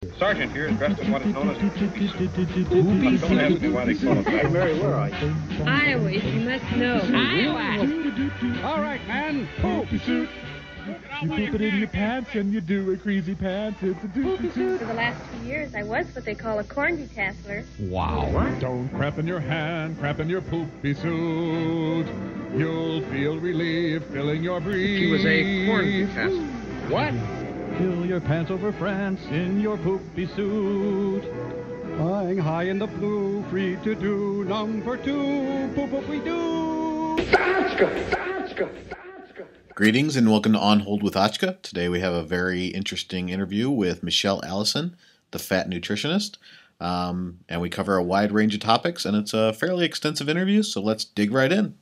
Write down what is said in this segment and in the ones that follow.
Sergeant here is dressed in what is known as a poopy suit. Don't ask me why they call it that. Mary, where are you? Iowa, you must know. Iowa! All right, man. Poopy suit. You poop it in your pants and you do a crazy pants. It's a doopy suit. For the last 2 years, I was what they call a corn detasseler. Wow. What? Don't cramp in your hand, cramp in your poopy suit. You'll feel relief filling your breath. She was a corn detasseler. What? Fill your pants over France in your poopy suit. Flying high in the blue, free to do number 2. Poop we do. Atchka! Atchka! Greetings and welcome to On Hold with Atchka. Today we have a very interesting interview with Michelle Allison, the Fat Nutritionist. And we cover a wide range of topics, and it's a fairly extensive interview, so let's dig right in.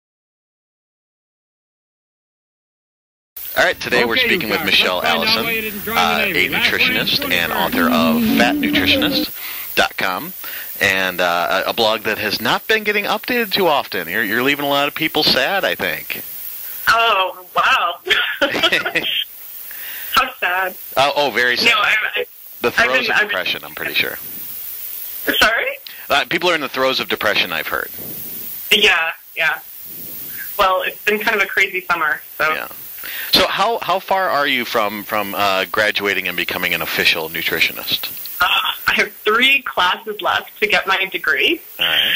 All right, today we're speaking with Michelle Allison, a nutritionist and author of fatnutritionist.com, and a blog that has not been getting updated too often. You're leaving a lot of people sad, I think. Oh, wow. How sad. Oh, very sad. No, the throes of depression, I'm pretty sure. Sorry? People are in the throes of depression, I've heard. Yeah. Well, it's been kind of a crazy summer, so... Yeah. So how far are you from graduating and becoming an official nutritionist? I have 3 classes left to get my degree. All right.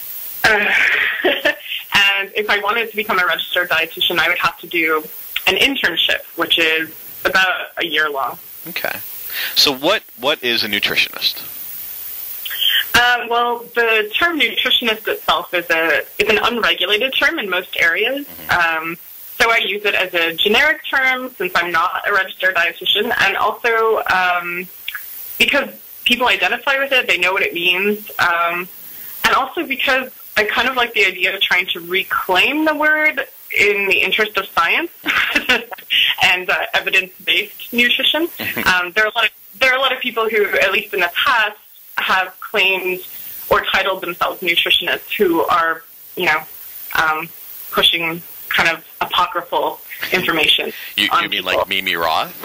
And if I wanted to become a registered dietitian, I would have to do an internship, which is about a year long. Okay. So what is a nutritionist? Well, the term nutritionist itself is an unregulated term in most areas. Mm-hmm. So I use it as a generic term since I'm not a registered dietitian, and also because people identify with it, they know what it means, and also because I kind of like the idea of trying to reclaim the word in the interest of science and evidence-based nutrition. There are a lot of people who, at least in the past, have claimed or titled themselves nutritionists who are, pushing kind of apocryphal information. You mean people. Like Mimi Roth?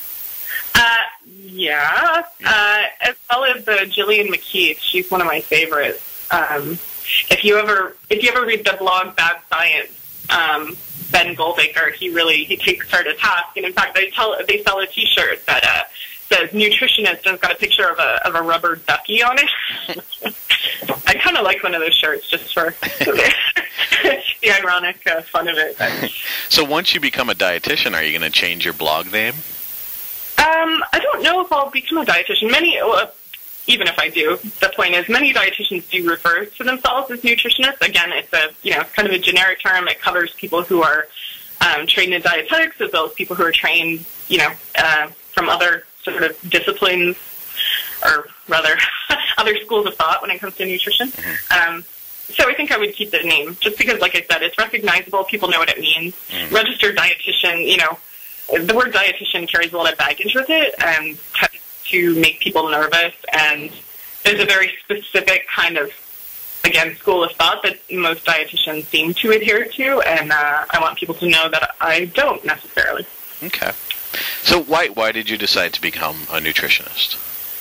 Yeah. As well as Gillian McKeith. She's one of my favorites. If you ever read the blog Bad Science, Ben Goldacre, he takes her to task, and in fact they sell a T-shirt that says "Nutritionist" and it's got a picture of a rubber ducky on it. I kind of like one of those shirts just for the ironic fun of it. So once you become a dietitian, are you going to change your blog name? I don't know if I'll become a dietitian. Even if I do, the point is many dietitians do refer to themselves as nutritionists. Again, it's kind of a generic term. It covers people who are trained in dietetics as well as people who are trained, from other sort of disciplines, or rather, other schools of thought when it comes to nutrition. Mm-hmm. So I think I would keep the name, just because, like I said, it's recognizable. People know what it means. Mm-hmm. Registered dietitian, the word dietitian carries a lot of baggage with it and tends to make people nervous. And there's a very specific kind of, again, school of thought that most dietitians seem to adhere to, and I want people to know that I don't necessarily. Okay. So why did you decide to become a nutritionist?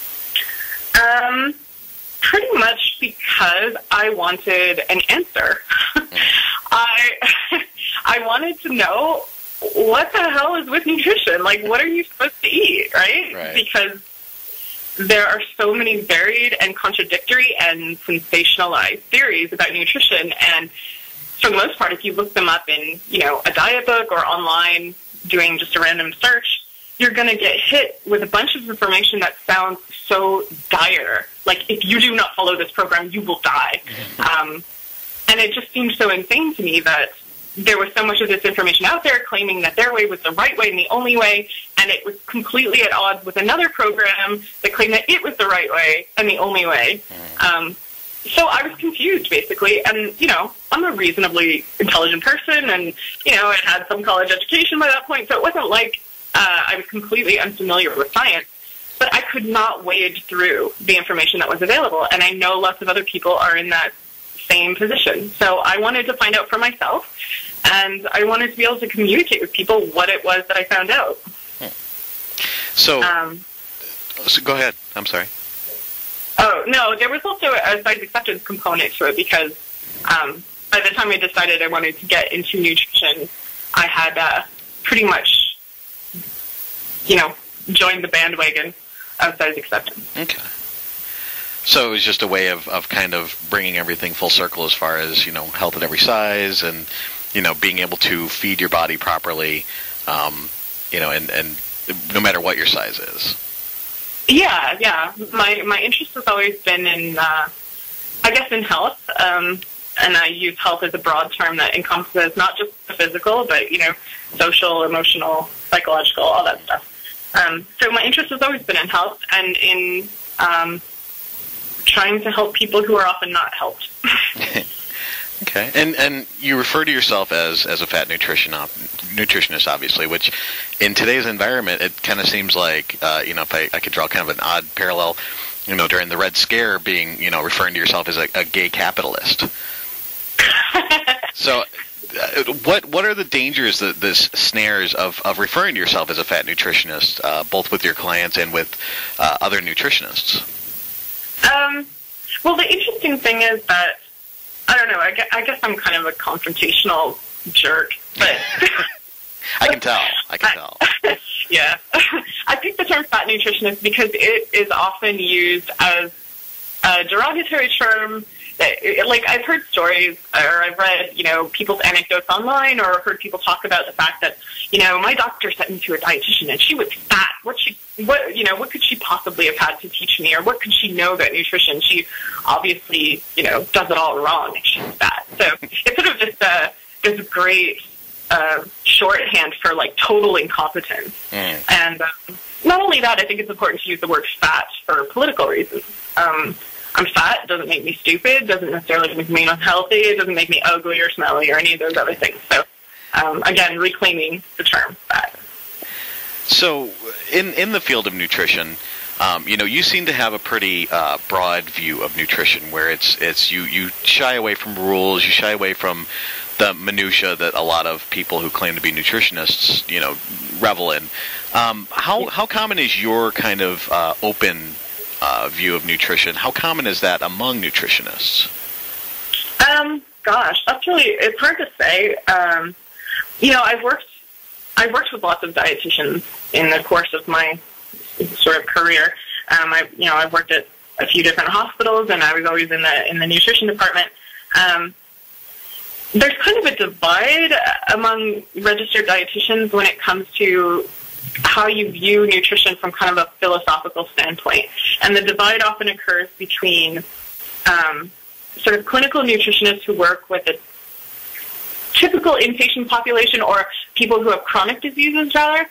Pretty much because I wanted an answer. I wanted to know what the hell is with nutrition? Like, what are you supposed to eat, right? Because there are so many varied and contradictory and sensationalized theories about nutrition, and for the most part, if you look them up in, a diet book or online doing just a random search, you're going to get hit with a bunch of information that sounds so dire. Like, if you do not follow this program, you will die. And it just seemed so insane to me that there was so much of this information out there claiming that their way was the right way and the only way, and it was completely at odds with another program that claimed that it was the right way and the only way. So I was confused, basically, and, I'm a reasonably intelligent person, and, I had some college education by that point, so it wasn't like I was completely unfamiliar with science, but I could not wade through the information that was available, and I know lots of other people are in that same position. So I wanted to find out for myself, and I wanted to be able to communicate with people what it was that I found out. So So go ahead. I'm sorry. Oh, no, there was also a size acceptance component to it because by the time I decided I wanted to get into nutrition, I had pretty much, joined the bandwagon of size acceptance. Okay. So it was just a way of kind of bringing everything full circle as far as, health at every size and, being able to feed your body properly, and no matter what your size is. Yeah. My interest has always been in, in health, and I use health as a broad term that encompasses not just the physical, but, social, emotional, psychological, all that stuff. So my interest has always been in health and in trying to help people who are often not helped. Okay, and you refer to yourself as a fat nutritionist, obviously, which in today's environment, it kind of seems like, if I could draw kind of an odd parallel, during the Red Scare, being, referring to yourself as a gay capitalist. So, what are the dangers, the snares of referring to yourself as a fat nutritionist, both with your clients and with other nutritionists? Well, the interesting thing is that, I don't know, I guess I'm kind of a confrontational jerk, but... I can tell. Yeah. I picked the term fat nutritionist because it is often used as a derogatory term. Like, I've heard stories, or I've read, people's anecdotes online, or heard people talk about the fact that, my doctor sent me to a dietitian and she was fat. What could she possibly have had to teach me, or what could she know about nutrition? She obviously, does it all wrong if she's fat. So it's sort of just this great shorthand for, like, total incompetence. And not only that, I think it's important to use the word fat for political reasons. I'm fat doesn't make me stupid, doesn't necessarily make me unhealthy, it doesn't make me ugly or smelly or any of those other things. So, again, reclaiming the term fat. So, in the field of nutrition, you seem to have a pretty broad view of nutrition, where it's you shy away from rules, you shy away from the minutia that a lot of people who claim to be nutritionists, revel in. How common is your kind of open view of nutrition? How common is that among nutritionists? Gosh, that's it's hard to say. I've worked with lots of dietitians in the course of my sort of career. I've worked at a few different hospitals, and I was always in the nutrition department. There's kind of a divide among registered dietitians when it comes to how you view nutrition from kind of a philosophical standpoint. And the divide often occurs between sort of clinical nutritionists who work with a typical inpatient population, or people who have chronic diseases, rather.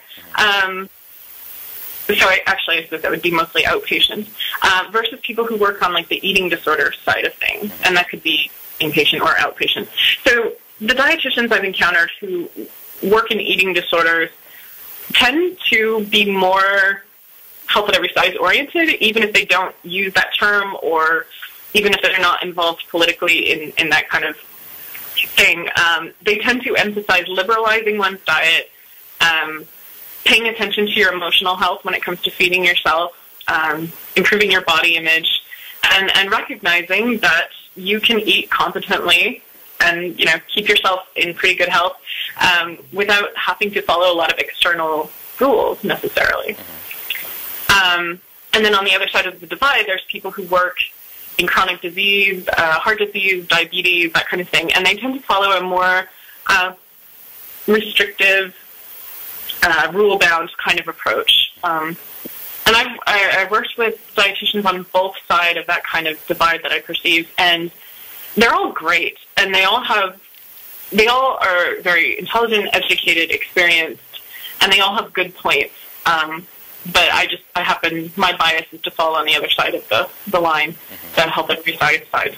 So I suppose that would be mostly outpatients, versus people who work on, like, the eating disorder side of things, and that could be inpatient or outpatient. So the dietitians I've encountered who work in eating disorders tend to be more health at every size oriented, even if they don't use that term, or even if they're not involved politically in that kind of thing. They tend to emphasize liberalizing one's diet, paying attention to your emotional health when it comes to feeding yourself, improving your body image, and recognizing that you can eat competently and, keep yourself in pretty good health without having to follow a lot of external rules necessarily. And then on the other side of the divide, there's people who work in chronic disease, heart disease, diabetes, that kind of thing, and they tend to follow a more restrictive, rule-bound kind of approach. And I've worked with dietitians on both sides of that kind of divide that I perceive, and they're all great, and they all are very intelligent, educated, experienced, and they all have good points. But my bias is to fall on the other side of the line, that health at every size side.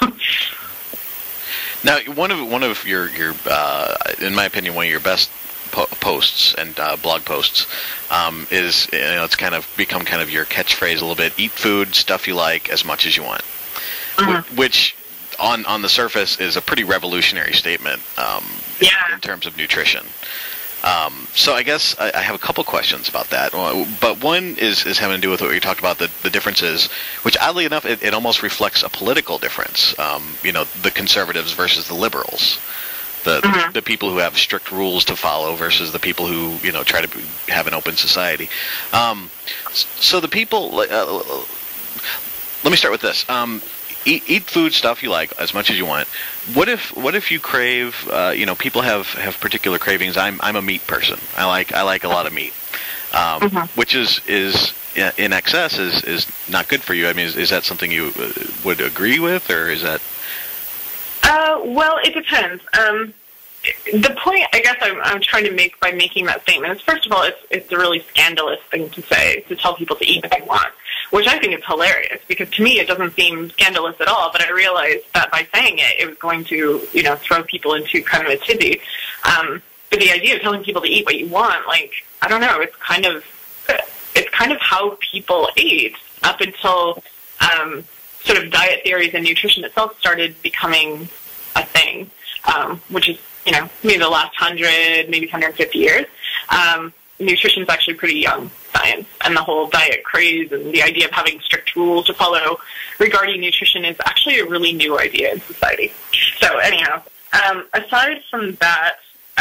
Now, one of your in my opinion, one of your best posts and blog posts is, it's kind of become kind of your catchphrase a little bit: eat food, stuff you like, as much as you want. Which on the surface is a pretty revolutionary statement in terms of nutrition. So I guess I have a couple questions about that. But one is having to do with what you talked about, the differences, which oddly enough, it almost reflects a political difference. The conservatives versus the liberals. The people who have strict rules to follow versus the people who, try to have an open society. So the people, let me start with this. Eat food stuff you like as much as you want. What if you crave? People have particular cravings. I'm a meat person. I like a lot of meat, which is in excess is not good for you. I mean, is that something you would agree with, or is that? Well, it depends. The point I guess I'm trying to make by making that statement is, first of all, it's a really scandalous thing to say, to tell people to eat what they want, which I think is hilarious, because to me it doesn't seem scandalous at all, but I realized that by saying it was going to, throw people into kind of a tizzy. But the idea of telling people to eat what you want, I don't know, it's kind of how people ate up until sort of diet theories and nutrition itself started becoming a thing, which is, maybe the last 100, maybe 150 years. Nutrition is actually pretty young science, and the whole diet craze and the idea of having strict rules to follow regarding nutrition is actually a really new idea in society. So anyhow, aside from that,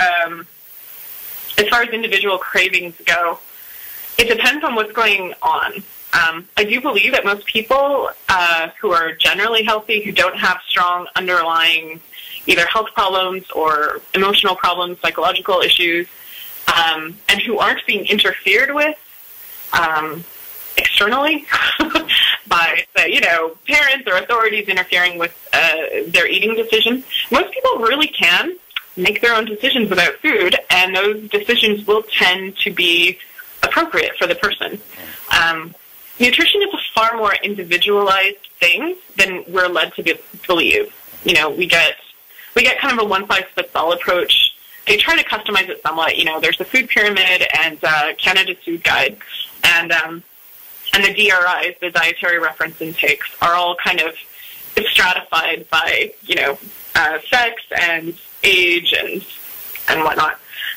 as far as individual cravings go, it depends on what's going on. I do believe that most people who are generally healthy, who don't have strong underlying either health problems or emotional problems, psychological issues, and who aren't being interfered with externally by, parents or authorities interfering with their eating decisions. Most people really can make their own decisions about food, and those decisions will tend to be appropriate for the person. Nutrition is a far more individualized thing than we're led to believe. We get kind of a one-size-fits-all approach. They try to customize it somewhat. There's the food pyramid and Canada's food guide, and the DRIs, the dietary reference intakes, are all kind of stratified by sex and age and whatnot.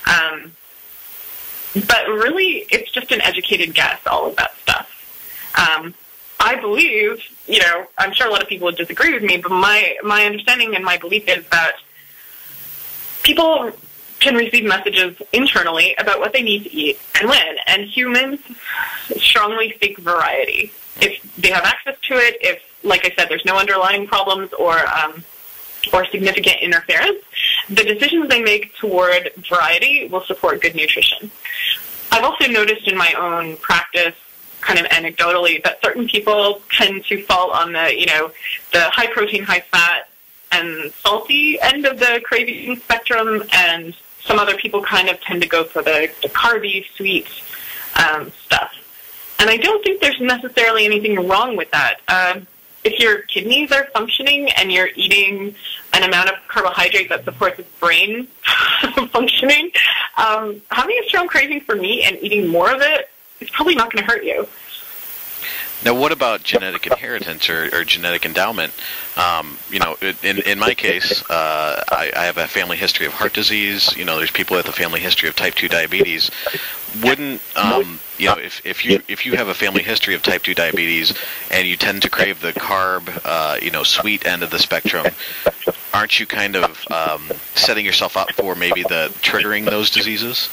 But really, it's just an educated guess, all of that stuff. I believe, I'm sure a lot of people would disagree with me, but my understanding and my belief is that people can receive messages internally about what they need to eat and when, and humans strongly seek variety. If they have access to it, if, like I said, there's no underlying problems or significant interference, the decisions they make toward variety will support good nutrition. I've also noticed in my own practice, kind of anecdotally, that certain people tend to fall on the high protein, high fat, and salty end of the craving spectrum, and some other people kind of tend to go for the carby, sweet stuff. And I don't think there's necessarily anything wrong with that. If your kidneys are functioning and you're eating an amount of carbohydrate that supports its brain functioning, having a strong craving for meat and eating more of it is probably not going to hurt you. Now, what about genetic inheritance or genetic endowment? In my case, I have a family history of heart disease. There's people with a family history of type 2 diabetes. Wouldn't if you have a family history of type 2 diabetes and you tend to crave the carb, sweet end of the spectrum, aren't you kind of setting yourself up for maybe the triggering those diseases?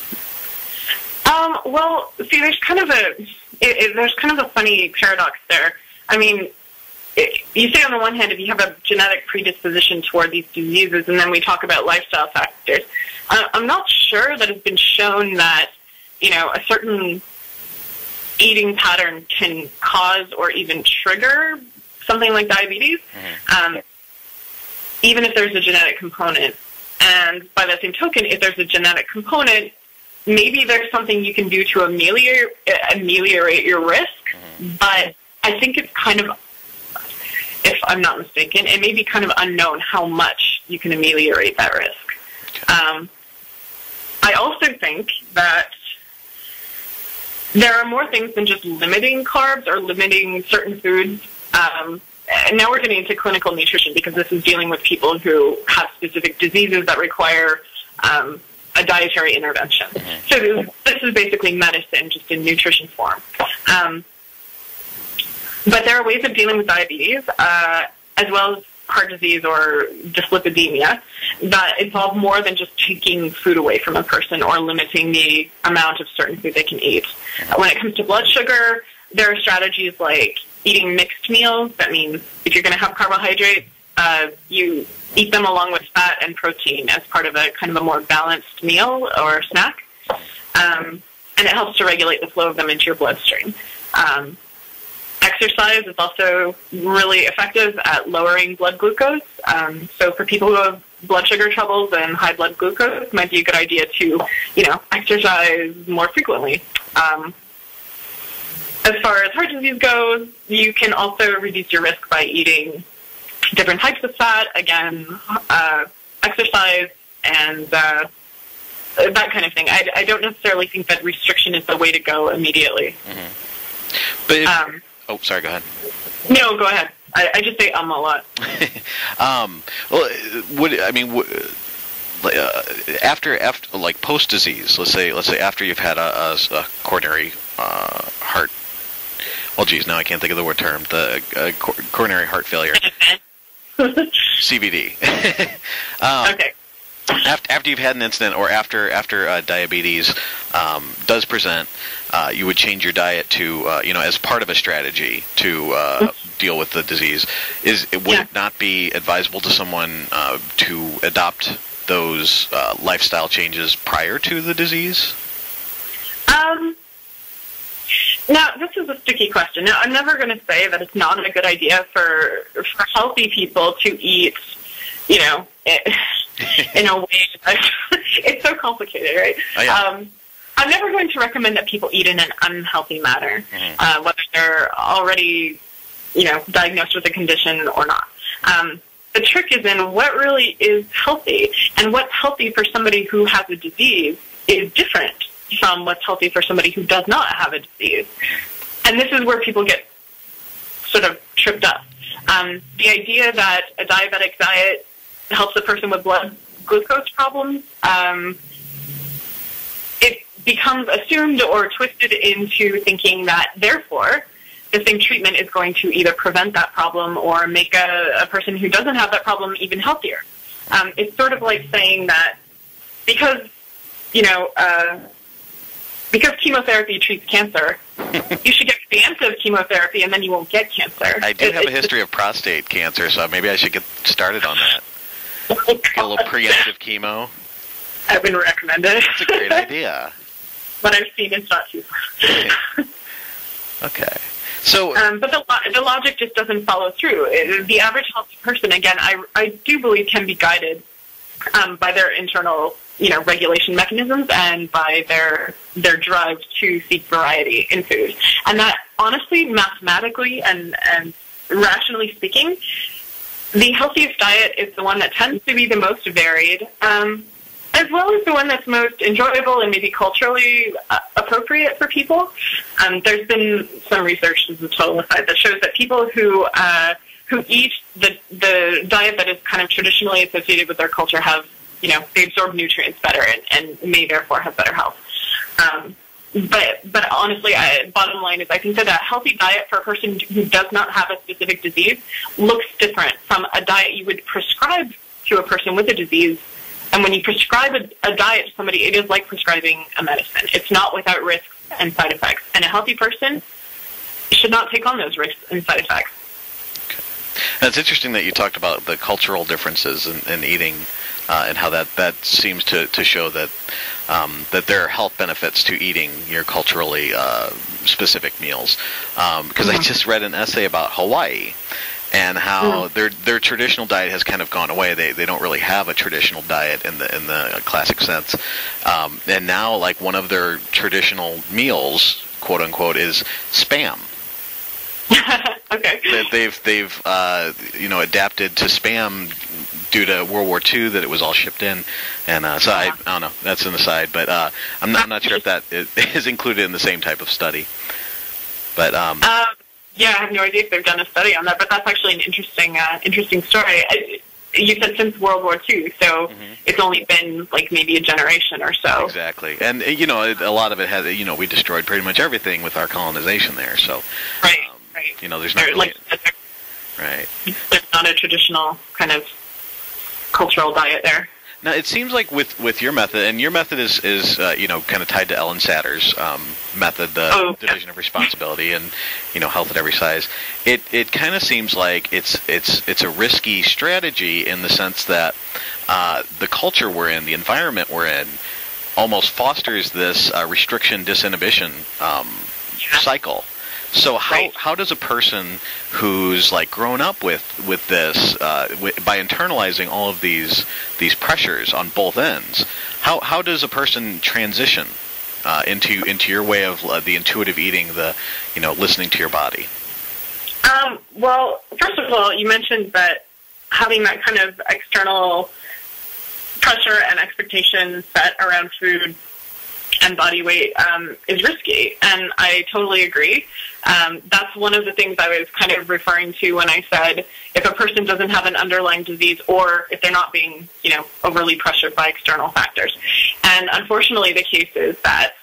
Well, see, there's kind of a funny paradox there. I mean, you say on the one hand, if you have a genetic predisposition toward these diseases, and then we talk about lifestyle factors, I'm not sure that it's been shown that, a certain eating pattern can cause or even trigger something like diabetes, even if there's a genetic component. And by that same token, if there's a genetic component, maybe there's something you can do to ameliorate your risk, but I think it's kind of, if I'm not mistaken, it may be kind of unknown how much you can ameliorate that risk. I also think that there are more things than just limiting carbs or limiting certain foods. And now we're getting into clinical nutrition because this is dealing with people who have specific diseases that require a dietary intervention. So this is basically medicine, just in nutrition form. But there are ways of dealing with diabetes, as well as heart disease or dyslipidemia, that involve more than just taking food away from a person or limiting the amount of certain food they can eat. When it comes to blood sugar, there are strategies like eating mixed meals. That means if you're going to have carbohydrates, you eat them along with fat and protein as part of a kind of a more balanced meal or snack. And it helps to regulate the flow of them into your bloodstream. Exercise is also really effective at lowering blood glucose. So for people who have blood sugar troubles and high blood glucose, it might be a good idea to, exercise more frequently. As far as heart disease goes, you can also reduce your risk by eating different types of fat, again, exercise, and that kind of thing. I don't necessarily think that restriction is the way to go immediately. But oh, sorry, go ahead. No, go ahead. I just say a lot. After like post disease, let's say after you've had a coronary heart. Well, geez, now I can't think of the word term. The coronary heart failure. CVD. Okay. After you've had an incident, or after diabetes does present, you would change your diet to as part of a strategy to deal with the disease. Would it not be advisable to someone to adopt those lifestyle changes prior to the disease? Now, this is a sticky question. Now, I'm never going to say that it's not a good idea for healthy people to eat, in a way that it's so complicated, right? Oh, yeah. I'm never going to recommend that people eat in an unhealthy manner, whether they're already, diagnosed with a condition or not. The trick is in what really is healthy, and what's healthy for somebody who has a disease is different from what's healthy for somebody who does not have a disease. And this is where people get sort of tripped up. The idea that a diabetic diet helps a person with blood glucose problems, it becomes assumed or twisted into thinking that, therefore, the same treatment is going to either prevent that problem or make a person who doesn't have that problem even healthier. It's sort of like saying that because chemotherapy treats cancer, you should get preemptive chemotherapy and then you won't get cancer. I do have a history of prostate cancer, so maybe I should get started on that. Get a little preemptive chemo. I wouldn't recommend it. That's a great idea. What I've seen is not too far. Okay. So, but the logic just doesn't follow through. The average healthy person, again, I do believe can be guided by their internal regulation mechanisms and by their drive to seek variety in food. And that, honestly, mathematically and rationally speaking, the healthiest diet is the one that tends to be the most varied, as well as the one that's most enjoyable and maybe culturally appropriate for people. There's been some research, this is a total aside, that shows that people who eat the diet that is kind of traditionally associated with their culture have, they absorb nutrients better and may therefore have better health. But honestly, bottom line is I think that a healthy diet for a person who does not have a specific disease looks different from a diet you would prescribe to a person with a disease. And when you prescribe a diet to somebody, it is like prescribing a medicine. It's not without risks and side effects. And a healthy person should not take on those risks and side effects. Okay. Now, it's interesting that you talked about the cultural differences in eating and how that seems to show that that there are health benefits to eating your culturally specific meals. Because I just read an essay about Hawaii and how their traditional diet has kind of gone away. They don't really have a traditional diet in the classic sense. And now, like, one of their traditional meals, quote unquote, is Spam. Okay. They've adapted to Spam due to World War II, that it was all shipped in, and so I don't know. That's an aside, but I'm not sure if that is included in the same type of study. But yeah, I have no idea if they've done a study on that, but that's actually an interesting story. you said since World War II, so it's only been like maybe a generation or so. Exactly. And, you know, a lot of it has, you know, we destroyed pretty much everything with our colonization there. So, right. You know, there's not really... Right. There's not a traditional kind of cultural diet there. Now, it seems like with your method, and your method is you know, kind of tied to Ellen Satter's method, the division of responsibility and, you know, health at every size. It kind of seems like it's a risky strategy in the sense that the culture we're in, the environment we're in, almost fosters this restriction disinhibition cycle. So how does a person who's like grown up with this by internalizing all of these pressures on both ends, how does a person transition into your way of the intuitive eating, the, you know, listening to your body? Well, first of all, you mentioned that having that kind of external pressure and expectation set around food and body weight is risky, and I totally agree. That's one of the things I was kind of referring to when I said if a person doesn't have an underlying disease or if they're not being, you know, overly pressured by external factors. And unfortunately, the case is that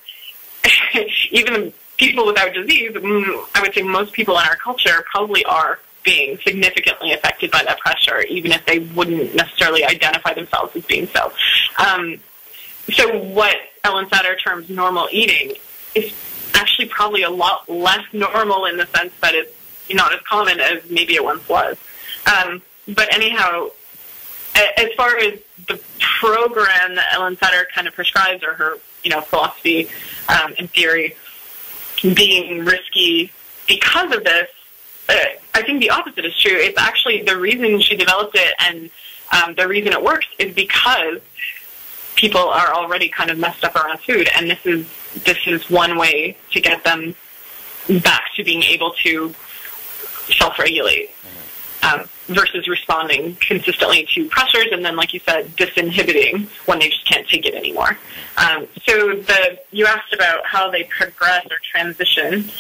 even people without disease, I would say most people in our culture probably are being significantly affected by that pressure, even if they wouldn't necessarily identify themselves as being so. So what Ellen Satter terms normal eating is actually probably a lot less normal in the sense that it's not as common as maybe it once was. But anyhow, as far as the program that Ellen Satter kind of prescribes, or her, you know, philosophy and theory being risky because of this, I think the opposite is true. It's actually the reason she developed it, and the reason it works is because people are already kind of messed up around food, and this is one way to get them back to being able to self-regulate versus responding consistently to pressures and then, like you said, disinhibiting when they just can't take it anymore. So you asked about how they progress or transition.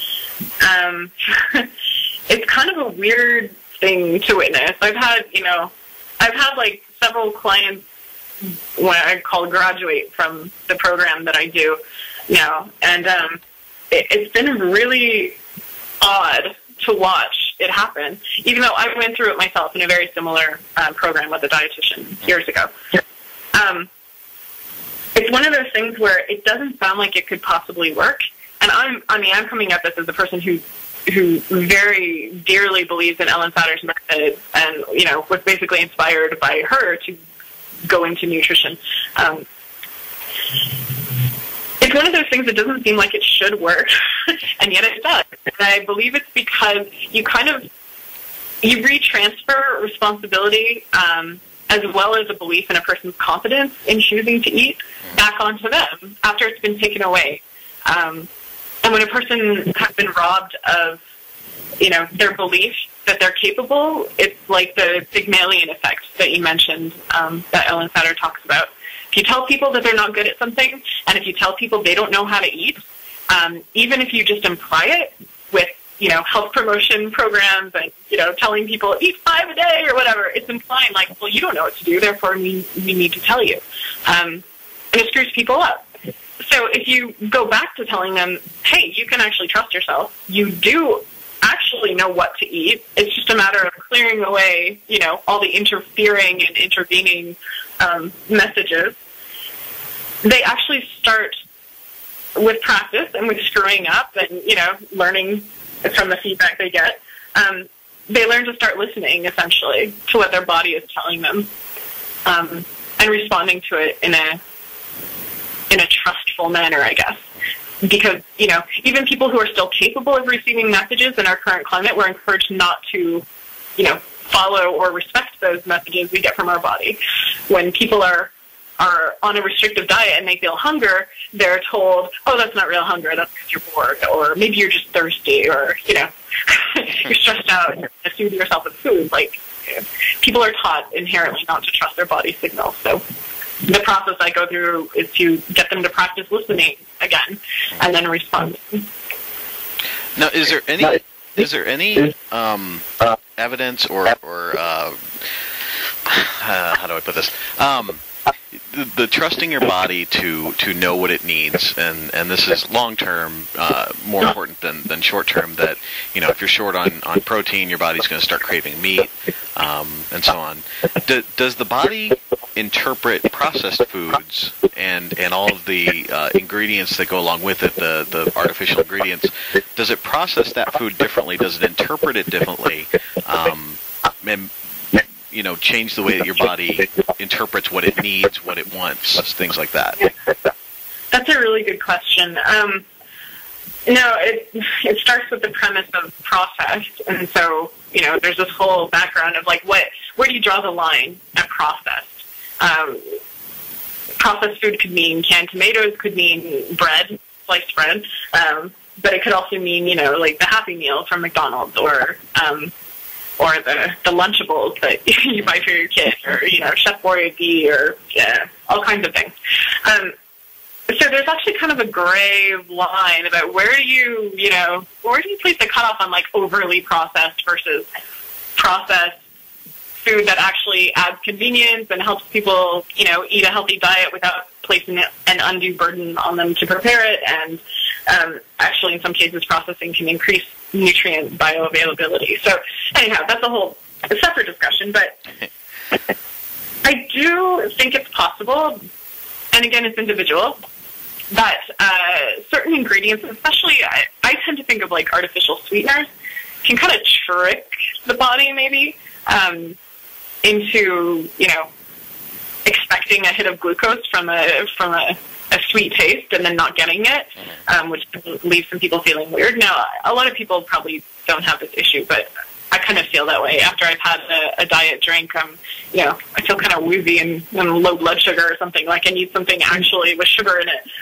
It's kind of a weird thing to witness. I've had like several clients what I call graduate from the program that I do now, and it's been really odd to watch it happen, even though I went through it myself in a very similar program with a dietitian years ago. It's one of those things where it doesn't sound like it could possibly work, and I'm coming at this as a person who very dearly believes in Ellen Satter's method, and, you know, was basically inspired by her to go into nutrition. It's one of those things that doesn't seem like it should work, and yet it does. And I believe it's because you retransfer responsibility as well as a belief in a person's competence in choosing to eat back onto them after it's been taken away. And when a person has been robbed of, you know, their belief that they're capable, it's like the Pygmalion effect that you mentioned that Ellen Satter talks about. If you tell people that they're not good at something, and if you tell people they don't know how to eat, even if you just imply it with, you know, health promotion programs and, you know, telling people eat 5 a day or whatever, it's implying like, well, you don't know what to do, therefore we need to tell you. And it screws people up. So if you go back to telling them, hey, you can actually trust yourself, you do actually know what to eat, it's just a matter of clearing away, you know, all the interfering and intervening messages, they actually start with practice and with screwing up and, you know, learning from the feedback they get. They learn to start listening, essentially, to what their body is telling them and responding to it in a trustful manner, I guess. Because, you know, even people who are still capable of receiving messages in our current climate, we're encouraged not to, you know, follow or respect those messages we get from our body. When people are on a restrictive diet and they feel hunger, they're told, oh, that's not real hunger, that's because you're bored, or maybe you're just thirsty, or, you know, you're stressed out and you're going to soothe yourself with food. Like, people are taught inherently not to trust their body signals. So the process I go through is to get them to practice listening again and then respond. Now, is there any evidence or how do I put this? The trusting your body to know what it needs, and this is long term more important than short term. That if you're short on protein, your body's going to start craving meat, and so on. Does the body interpret processed foods and all of the ingredients that go along with it, the artificial ingredients? Does it process that food differently? Does it interpret it differently? And change the way that your body interprets what it needs, what it wants, things like that? That's a really good question. It starts with the premise of processed, and so there's this whole background of where do you draw the line at processed? Processed food could mean canned tomatoes, could mean bread, sliced bread, but it could also mean the Happy Meal from McDonald's, or the Lunchables that you buy for your kid, or Chef Boyardee, or all kinds of things. So there's actually kind of a gray line about where do you place the cutoff on overly processed versus processed food that actually adds convenience and helps people eat a healthy diet without placing an undue burden on them to prepare it, and actually in some cases processing can increase nutrient bioavailability. So anyhow, that's a separate discussion, but I do think it's possible, and again, it's individual, that certain ingredients, especially I tend to think of artificial sweeteners, can kind of trick the body maybe into expecting a hit of glucose from a sweet taste and then not getting it, which leaves some people feeling weird. Now, a lot of people probably don't have this issue, but I kind of feel that way after I've had a diet drink. I feel kind of woozy and low blood sugar or something. I need something actually with sugar in it.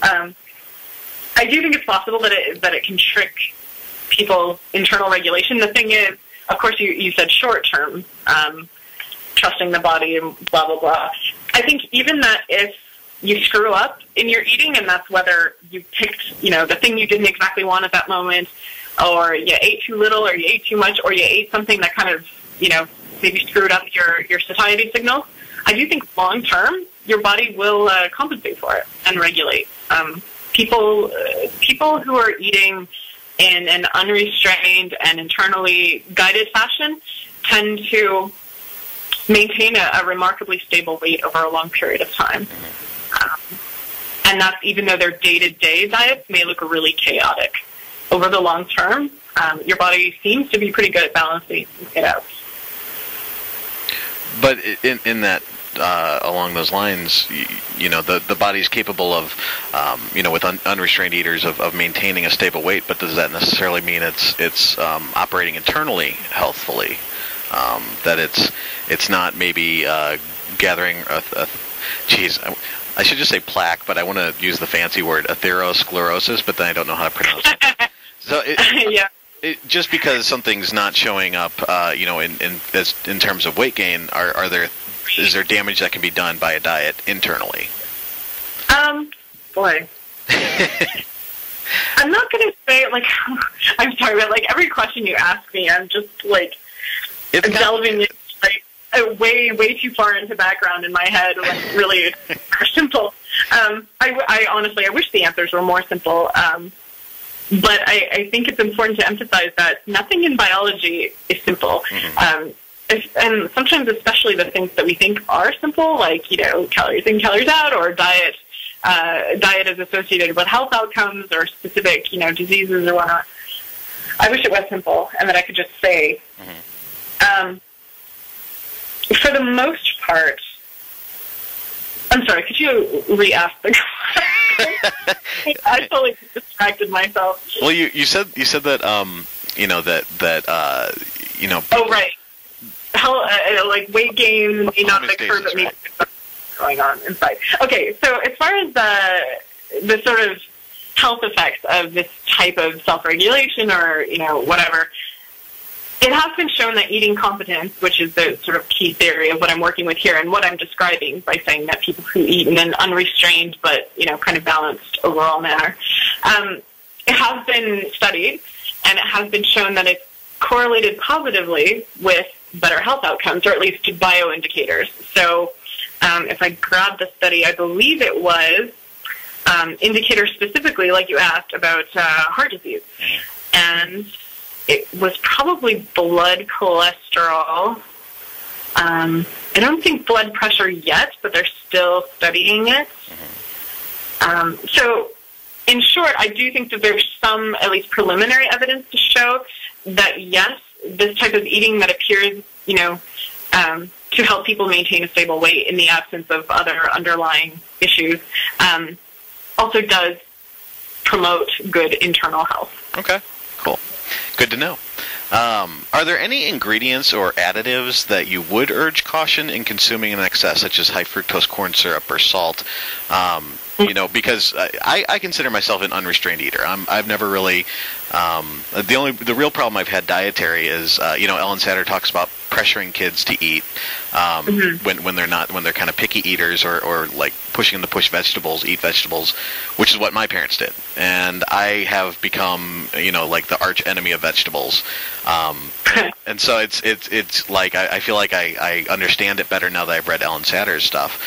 I do think it's possible that it can trick people's internal regulation. The thing is, of course, you said short term, trusting the body and blah, blah, blah. I think even that if you screw up in your eating, and that's whether you picked, the thing you didn't exactly want at that moment, or you ate too little, or you ate too much, or you ate something that kind of, maybe screwed up your satiety signals. I do think long term, your body will compensate for it and regulate. People who are eating in an unrestrained and internally guided fashion tend to maintain a remarkably stable weight over a long period of time. And that's even though their day-to-day diets may look really chaotic. Over the long term, your body seems to be pretty good at balancing it out. But in that, along those lines, the body's capable of, with unrestrained eaters of maintaining a stable weight. But does that necessarily mean it's operating internally healthfully? That it's not maybe gathering I should just say plaque, but I want to use the fancy word atherosclerosis, but then I don't know how to pronounce it. So just because something's not showing up, in terms of weight gain, is there damage that can be done by a diet internally? Boy. I'm not going to say, I'm sorry, but, every question you ask me, I'm just, delving in, way too far into background in my head, really simple. I honestly, I wish the answers were more simple, but I think it's important to emphasize that nothing in biology is simple. Mm-hmm. And sometimes, especially the things that we think are simple, calories in, calories out, or diet is associated with health outcomes or specific, diseases or whatnot. I wish it was simple and that I could just say. Mm-hmm. For the most part, I'm sorry, could you re-ask the question? I totally distracted myself. Well, you said that Oh, right. How weight gain may not occur, but maybe something going on inside. Okay, so as far as the sort of health effects of this type of self-regulation or whatever, it has been shown that eating competence, which is the sort of key theory of what I'm working with here and what I'm describing by saying that people who eat in an unrestrained but, kind of balanced overall manner, it has been studied, and it has been shown that it's correlated positively with better health outcomes, or at least bioindicators. So if I grab the study, I believe it was indicators specifically, like you asked, about heart disease. And it was probably blood cholesterol. I don't think blood pressure yet, but they're still studying it. So in short, I do think that there's some, at least preliminary evidence to show that, yes, this type of eating that appears, to help people maintain a stable weight in the absence of other underlying issues, also does promote good internal health. Okay, cool. Good to know. Are there any ingredients or additives that you would urge caution in consuming in excess, such as high fructose corn syrup or salt? Because I consider myself an unrestrained eater. I've never really the real problem I've had dietary is Ellen Satter talks about pressuring kids to eat when they're kind of picky eaters or like pushing them to push vegetables, eat vegetables, which is what my parents did. And I have become like the arch enemy of vegetables. And so it's like I feel like I understand it better now that I've read Ellen Satter's stuff.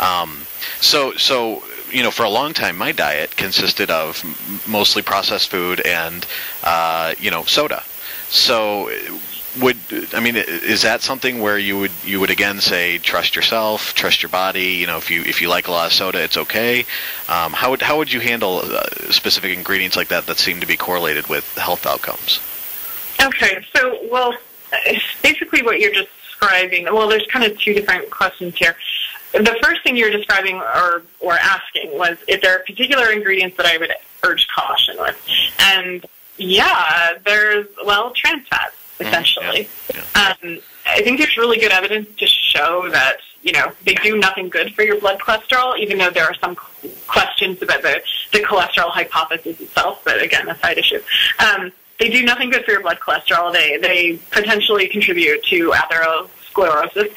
So for a long time, my diet consisted of mostly processed food and soda. So is that something where you would again say trust yourself, trust your body? If you like a lot of soda, it's okay. How would you handle specific ingredients like that seem to be correlated with health outcomes? Okay, so basically what you're describing. Well, there's kind of two different questions here. The first thing you're describing or asking was if there are particular ingredients that I would urge caution with. And there's trans fats, essentially. Yeah. I think there's really good evidence to show that, they do nothing good for your blood cholesterol, even though there are some questions about the cholesterol hypothesis itself, but again, a side issue. They do nothing good for your blood cholesterol. They potentially contribute to atherosclerosis,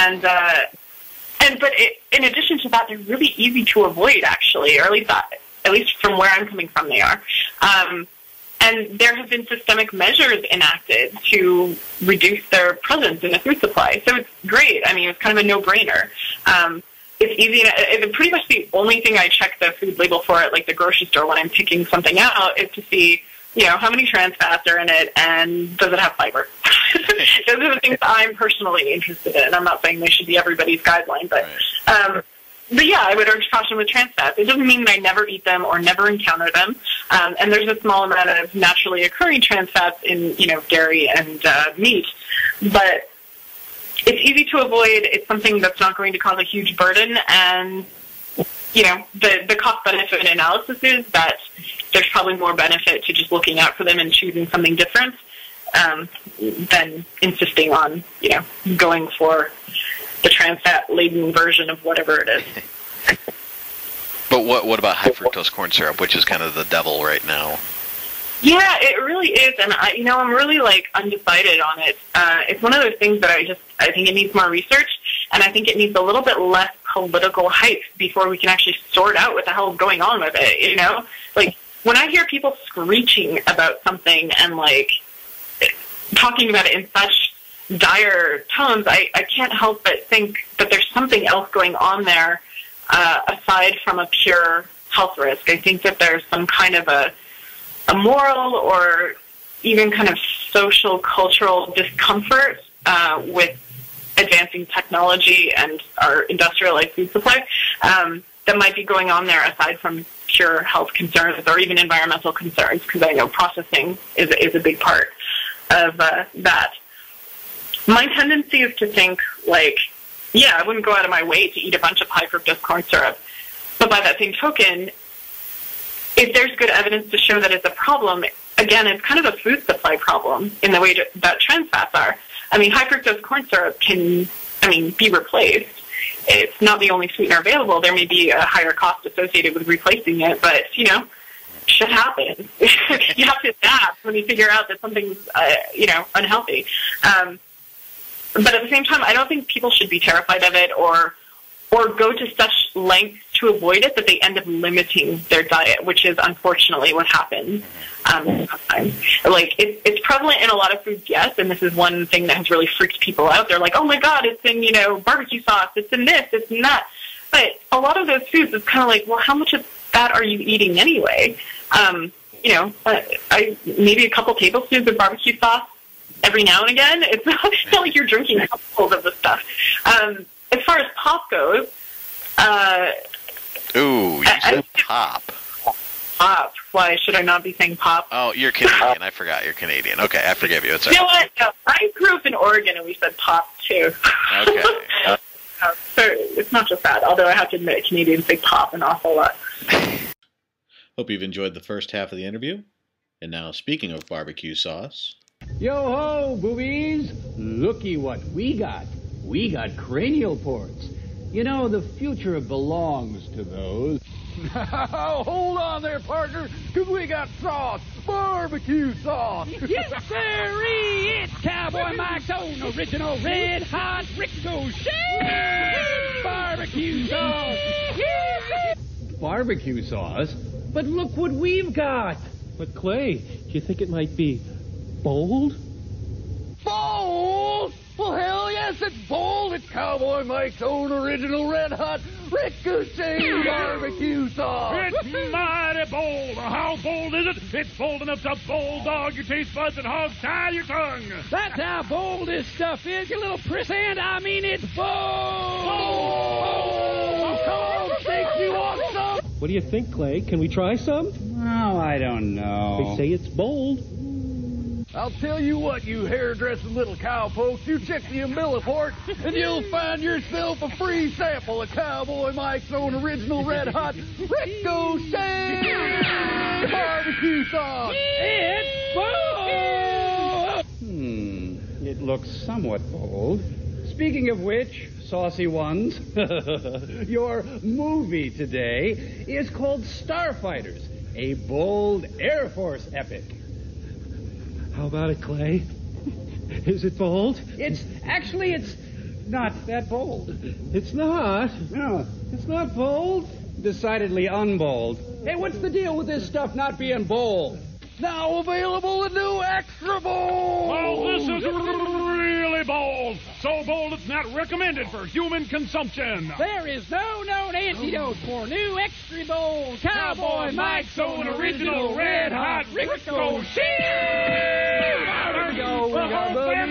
but in addition to that, they're really easy to avoid, actually, or at least from where I'm coming from, they are. And there have been systemic measures enacted to reduce their presence in the food supply. So it's great. I mean, it's kind of a no-brainer. It's easy. It's pretty much the only thing I check the food label for at like the grocery store when I'm picking something out is to see, how many trans fats are in it and does it have fiber. Those are the things I'm personally interested in. I'm not saying they should be everybody's guideline, but I would urge caution with trans fats. It doesn't mean that I never eat them or never encounter them. And there's a small amount of naturally occurring trans fats in, dairy and meat. But it's easy to avoid. It's something that's not going to cause a huge burden. And, the cost-benefit analysis is that there's probably more benefit to just looking out for them and choosing something different than insisting on, going for the trans fat-laden version of whatever it is. But what about high fructose corn syrup, which is kind of the devil right now? Yeah, it really is, and I'm really undecided on it. It's one of those things that I think it needs more research, and I think it needs a little bit less political hype before we can actually sort out what the hell is going on with it. When I hear people screeching about something and talking about it in such dire tones, I can't help but think that there's something else going on there aside from a pure health risk. I think that there's some kind of a moral or even kind of social, cultural discomfort with advancing technology and our industrialized food supply that might be going on there aside from pure health concerns or even environmental concerns, because I know processing is a big part of that. My tendency is to think, I wouldn't go out of my way to eat a bunch of high fructose corn syrup. But by that same token, if there's good evidence to show that it's a problem, again, it's kind of a food supply problem in the way that trans fats are. I mean, high fructose corn syrup can, be replaced. It's not the only sweetener available. There may be a higher cost associated with replacing it, but, shit happens. You have to adapt when you figure out that something's, unhealthy. But at the same time, I don't think people should be terrified of it or go to such lengths to avoid it that they end up limiting their diet, which is unfortunately what happens sometimes. Like, it's prevalent in a lot of foods, yes, and this is one thing that has really freaked people out. They're like, oh my God, it's in, barbecue sauce, it's in this, it's in that. But a lot of those foods is kind of like, well, how much of that are you eating anyway? Maybe a couple tablespoons of barbecue sauce every now and again. It's not like you're drinking cupfuls of the stuff. As far as pop goes, ooh, you said pop. Pop. Why should I not be saying pop? Oh, you're Canadian. I forgot you're Canadian. Okay, I forgive you. It's all right. You know what? No, I grew up in Oregon, and we said pop, too. Okay. So it's not just that, although I have to admit Canadians say pop an awful lot. Hope you've enjoyed the first half of the interview. And now, speaking of barbecue sauce... Yo-ho, boobies! Looky what we got. We got cranial ports. The future belongs to those. Hold on there, partner, because we got sauce. Barbecue sauce. Yes, sirree. It's Cowboy Mike's own original red hot ricochet barbecue sauce. Barbecue sauce? But look what we've got. But, Clay, do you think it might be bold? Bold? Well, hell yes, it's bold. It's Cowboy Mike's own original red-hot ricochet barbecue sauce. It's mighty bold. How bold is it? It's bold enough to bulldog your taste buds and hog-tie your tongue. That's how bold this stuff is, you little prissant. I mean, it's bold. Oh, come on, Steaks, you want some? What do you think, Clay? Can we try some? Oh, I don't know. They say it's bold. I'll tell you what, you hairdressing little cowpokes, you check the umbilical port, and you'll find yourself a free sample of Cowboy Mike's own original red-hot ricochet barbecue sauce. It's bold. It looks somewhat bold. Speaking of which, saucy ones, your movie today is called Starfighters, a bold Air Force epic. How about it, Clay? Is it bold? It's not that bold. It's not? No, it's not bold. Decidedly unbold. Hey, what's the deal with this stuff not being bold? Now available in new extra bold. Oh, this is really bold. So bold it's not recommended for human consumption. There is no known antidote for new extra bold Cowboy Mike's own original red hot ricochet. There we go. We got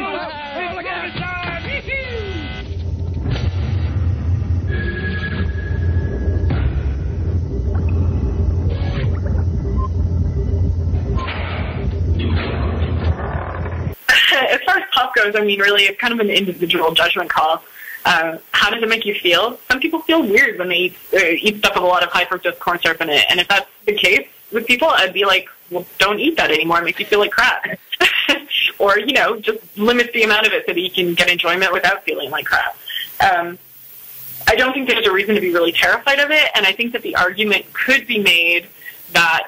As far as pop goes, I mean, really, it's kind of an individual judgment call. How does it make you feel? Some people feel weird when they eat stuff with a lot of high fructose corn syrup in it. And if that's the case with people, I'd be like, well, don't eat that anymore. It makes you feel like crap. Or, just limit the amount of it so that you can get enjoyment without feeling like crap. I don't think there's a reason to be really terrified of it. And I think that the argument could be made that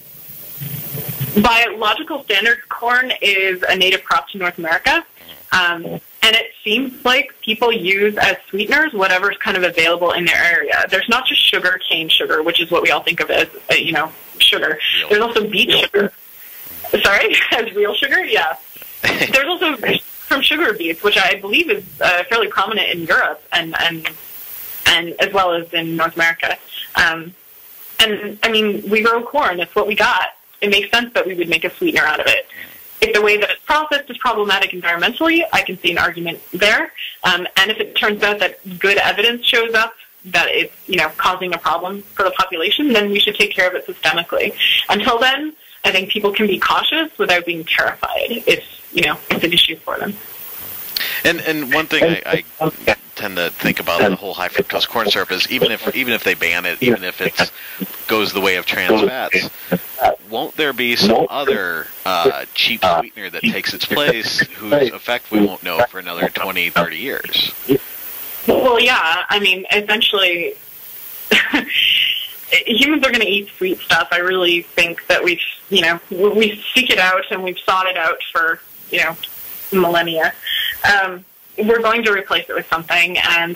by logical standards, corn is a native crop to North America. And it seems like people use as sweeteners whatever's kind of available in their area. There's not just sugar, cane sugar, which is what we all think of as, sugar. There's also beet sugar. Sorry? As real sugar? Yeah. There's also from sugar beets, which I believe is fairly prominent in Europe and as well as in North America. And, I mean, we grow corn. That's what we got. It makes sense that we would make a sweetener out of it. If the way that it's processed is problematic environmentally, I can see an argument there. And if it turns out that good evidence shows up that it's, causing a problem for the population, then we should take care of it systemically. Until then, I think people can be cautious without being terrified. It's an issue for them. And one thing I tend to think about the whole high fructose corn syrup is even if they ban it, even if it goes the way of trans fats, won't there be some other cheap sweetener that takes its place whose effect we won't know for another 20, 30 years? Well, yeah. I mean, essentially, humans are going to eat sweet stuff. I really think that we seek it out and we've sought it out for, millennia. We're going to replace it with something, and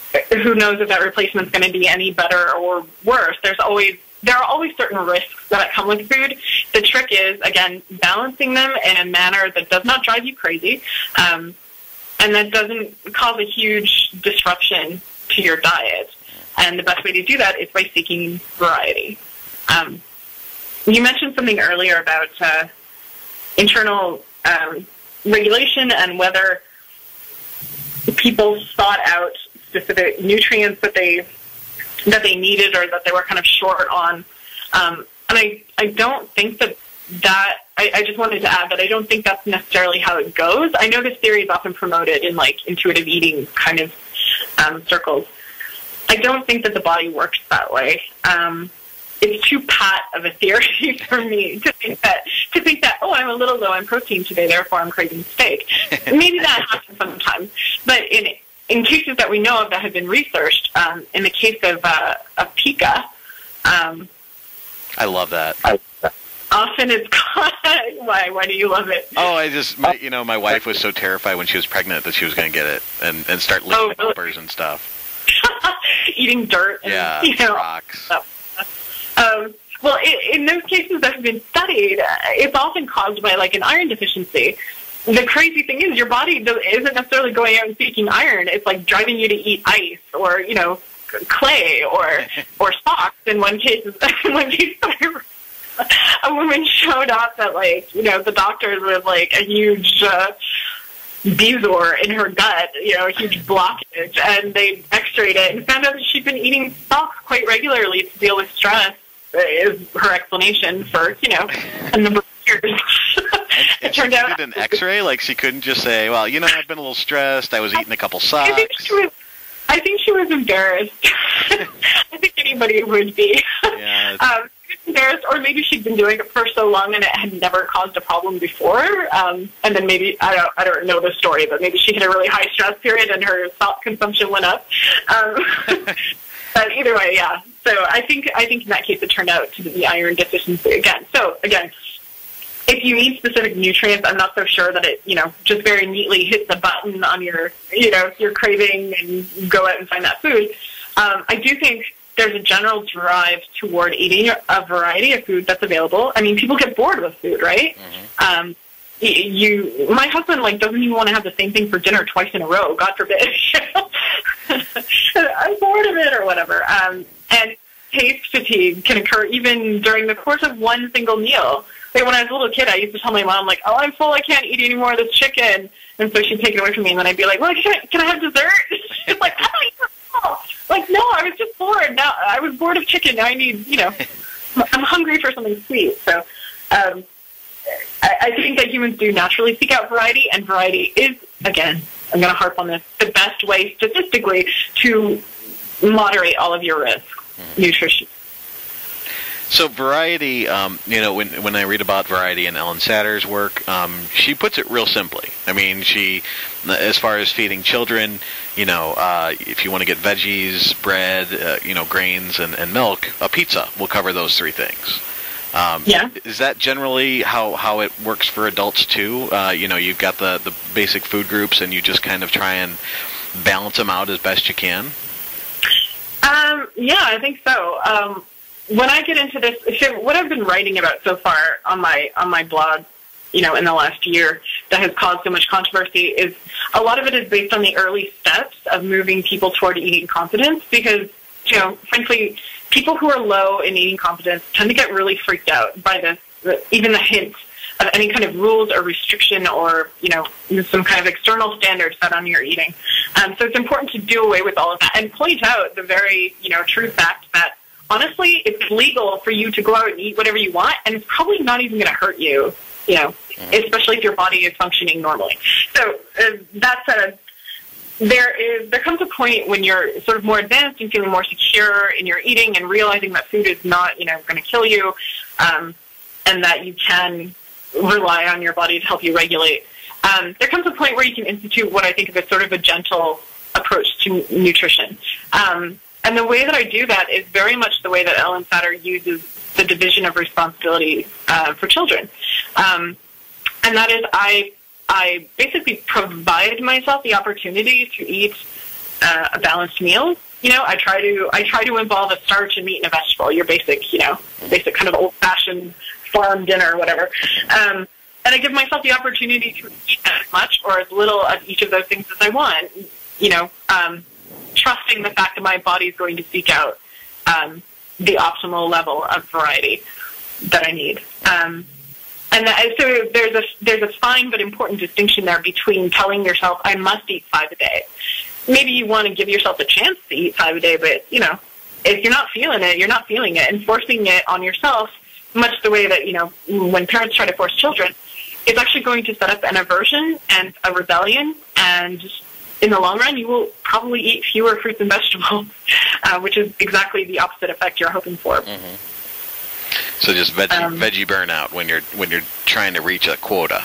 who knows if that replacement's going to be any better or worse. There are always certain risks that come with food. The trick is, again, balancing them in a manner that does not drive you crazy, and that doesn't cause a huge disruption to your diet. And the best way to do that is by seeking variety. You mentioned something earlier about internal regulation and whether people sought out specific nutrients that they needed or that they were kind of short on. And I don't think that I just wanted to add that I don't think that's necessarily how it goes. I know this theory is often promoted in like intuitive eating kind of circles. I don't think that the body works that way. It's too pat of a theory for me to think that, oh, I'm a little low on protein today, therefore I'm craving steak. Maybe that happens sometimes. But in cases that we know of that have been researched, in the case of Atchka, I love that. Often it's called, why do you love it? Oh, my wife was so terrified when she was pregnant that she was going to get it and start licking peppers and stuff. Eating dirt and rocks. Well, in those cases that have been studied, it's often caused by like an iron deficiency. The crazy thing is your body isn't necessarily going out and seeking iron. It's like driving you to eat ice or, clay or socks. In one case, a woman showed up at the doctors with like a huge bezoar in her gut, a huge blockage, and they x-rayed it and found out that she'd been eating socks quite regularly to deal with stress, is her explanation for, a number of years. It turned out... She did an x-ray? Like, she couldn't just say, well, I've been a little stressed, I was eating a couple socks. I think she was embarrassed. I think anybody would be. Yeah, embarrassed, or maybe she'd been doing it for so long and it had never caused a problem before. And then maybe I don't know the story, but maybe she hit a really high stress period and her salt consumption went up. But either way, yeah. So I think in that case it turned out to be the iron deficiency again. So again, if you need specific nutrients, I'm not so sure that it just very neatly hits the button on your your craving and go out and find that food. I do think there's a general drive toward eating a variety of food that's available. I mean, people get bored with food, right? Mm-hmm. My husband doesn't even want to have the same thing for dinner twice in a row. God forbid. I'm bored of it or whatever. And taste fatigue can occur even during the course of one single meal. Like when I was a little kid, I used to tell my mom, oh, I'm full, I can't eat any more of this chicken. And so she'd take it away from me, and then I'd be like, well, can I have dessert? She's like, I thought you were full. No, I was just bored. Now I was bored of chicken. Now I need, I'm hungry for something sweet. So I think that humans do naturally seek out variety, and variety is, again, I'm going to harp on this, the best way statistically to moderate all of your risk, nutrition. So variety, when I read about variety in Ellen Satter's work, she puts it real simply. I mean, she, as far as feeding children, if you want to get veggies, bread, grains, and milk, a pizza will cover those three things. Yeah. Is that generally how it works for adults too? You've got the basic food groups, and you just kind of try and balance them out as best you can? Yeah, I think so. When I get into this, what I've been writing about so far on my blog, in the last year that has caused so much controversy is a lot of it is based on the early steps of moving people toward eating confidence because, frankly, people who are low in eating confidence tend to get really freaked out by even the hint of any kind of rules or restriction or, some kind of external standard set on your eating. So it's important to do away with all of that and point out the very, true fact that honestly, it's legal for you to go out and eat whatever you want, and it's probably not even going to hurt you, especially if your body is functioning normally. So that said, there comes a point when you're sort of more advanced and feeling more secure in your eating and realizing that food is not, going to kill you, and that you can rely on your body to help you regulate. There comes a point where you can institute what I think of as sort of a gentle approach to nutrition. And the way that I do that is very much the way that Ellen Satter uses the division of responsibility for children. And that is I basically provide myself the opportunity to eat a balanced meal. You know, I try to involve a starch, a meat, and a vegetable. Your basic kind of old-fashioned farm dinner or whatever. And I give myself the opportunity to eat as much or as little of each of those things as I want. You know, trusting the fact that my body is going to seek out the optimal level of variety that I need. So there's a fine but important distinction there between telling yourself, I must eat 5 a day. Maybe you want to give yourself a chance to eat 5 a day, but, you know, if you're not feeling it, you're not feeling it. And forcing it on yourself, much the way that, you know, when parents try to force children, it's actually going to set up an aversion and a rebellion, and in the long run, you will probably eat fewer fruits and vegetables, which is exactly the opposite effect you're hoping for. Mm-hmm. So just veggie burnout when you're trying to reach a quota.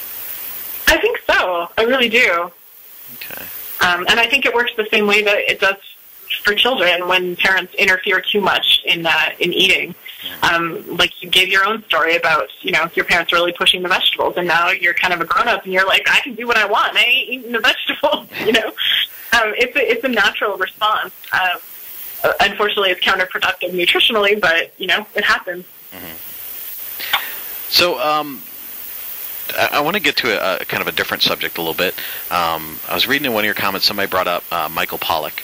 I think so. I really do. Okay. And I think it works the same way that it does for children when parents interfere too much in eating. Like you gave your own story about, you know, your parents really pushing the vegetables, and now you're kind of a grown-up and you're like, I can do what I want. I ain't eating the vegetables, you know. It's a natural response. Unfortunately, it's counterproductive nutritionally, but, you know, it happens. Mm-hmm. So, I want to get to a kind of a different subject a little bit. I was reading in one of your comments, somebody brought up Michael Pollan.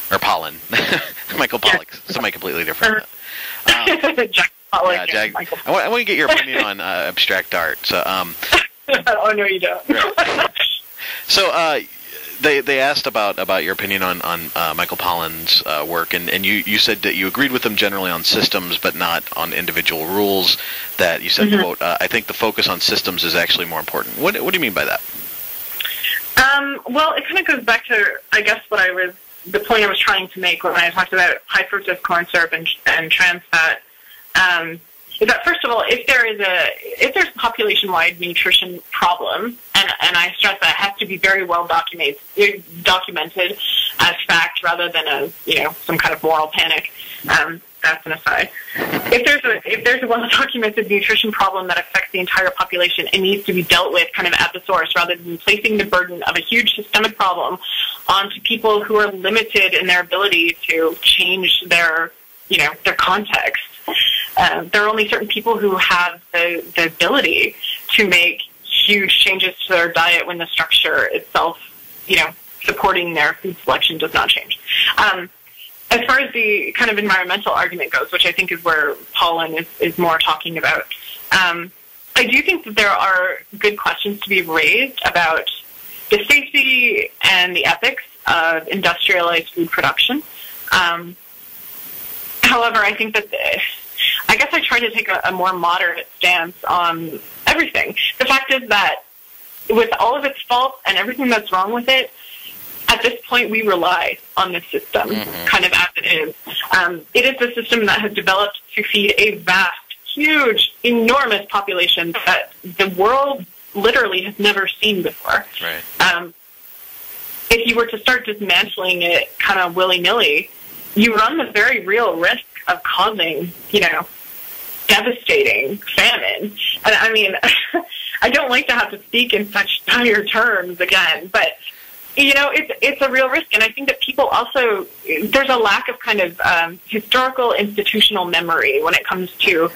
Michael Pollock, somebody completely different. Jack Pollock. Yeah, Jack. I want to get your opinion on abstract art. So, oh no, you don't. Right. So, they asked about your opinion on Michael Pollan's work, and you said that you agreed with him generally on systems, but not on individual rules. That you said, quote, I think the focus on systems is actually more important. What do you mean by that? Well, it kind of goes back to, I guess, the point I was trying to make when I talked about high fructose corn syrup and trans fat. Is that, first of all, if there's a population-wide nutrition problem, and I stress that it has to be very well documented as fact rather than as, you know, some kind of moral panic. That's an aside. If there's a well-documented nutrition problem that affects the entire population, it needs to be dealt with kind of at the source rather than placing the burden of a huge systemic problem onto people who are limited in their ability to change their context. There are only certain people who have the ability to make huge changes to their diet when the structure itself, you know, supporting their food selection does not change. As far as the kind of environmental argument goes, which I think is where Pollan is more talking about, I do think that there are good questions to be raised about the safety and the ethics of industrialized food production. However, I think that I guess I try to take a more moderate stance on everything. The fact is that with all of its faults and everything that's wrong with it, at this point we rely on this system kind of as it is. It is a system that has developed to feed a vast, huge, enormous population that the world literally has never seen before. Right. If you were to start dismantling it kind of willy-nilly, you run the very real risk of causing, you know, devastating famine. And I mean, I don't like to have to speak in such dire terms again, but, you know, it's a real risk. And I think that people also, there's a lack of kind of historical institutional memory when it comes to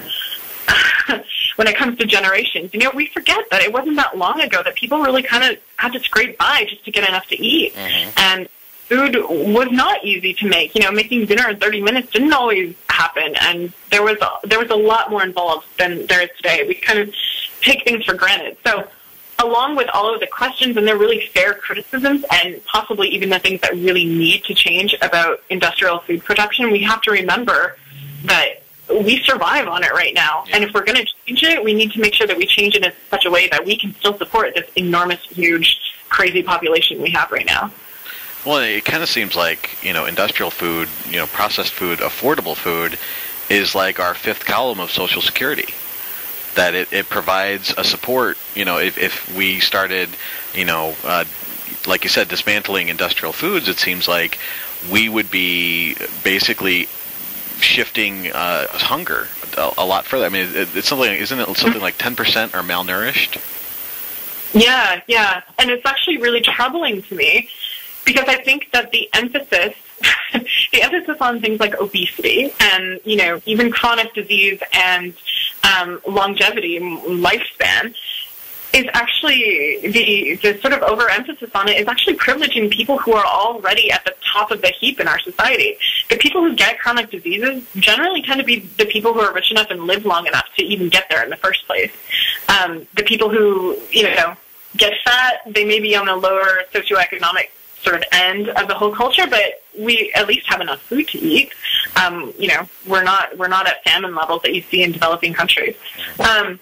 generations. You know, we forget that it wasn't that long ago that people really kind of had to scrape by just to get enough to eat. And food was not easy to make. You know, making dinner in 30 minutes didn't always happen, and there was a lot more involved than there is today. We kind of take things for granted. So along with all of the questions and their really fair criticisms and possibly even the things that really need to change about industrial food production, we have to remember that we survive on it right now. And if we're going to change it, we need to make sure that we change it in such a way that we can still support this enormous, huge, crazy population we have right now. Well, it kind of seems like, you know, industrial food, you know, processed food, affordable food is like our fifth column of Social Security. That it provides a support, you know, if we started, you know, like you said, dismantling industrial foods, it seems like we would be basically shifting hunger a lot further. I mean, it's something, isn't it something like 10% are malnourished? Yeah, and it's actually really troubling to me because I think that the emphasis on things like obesity and, even chronic disease and longevity, lifespan, is actually the sort of overemphasis on it is actually privileging people who are already at the top of the heap in our society. The people who get chronic diseases generally tend to be the people who are rich enough and live long enough to even get there in the first place. The people who, get fat, they may be on the lower socioeconomic sort of end of the whole culture, but we at least have enough food to eat. We're not at famine levels that you see in developing countries. And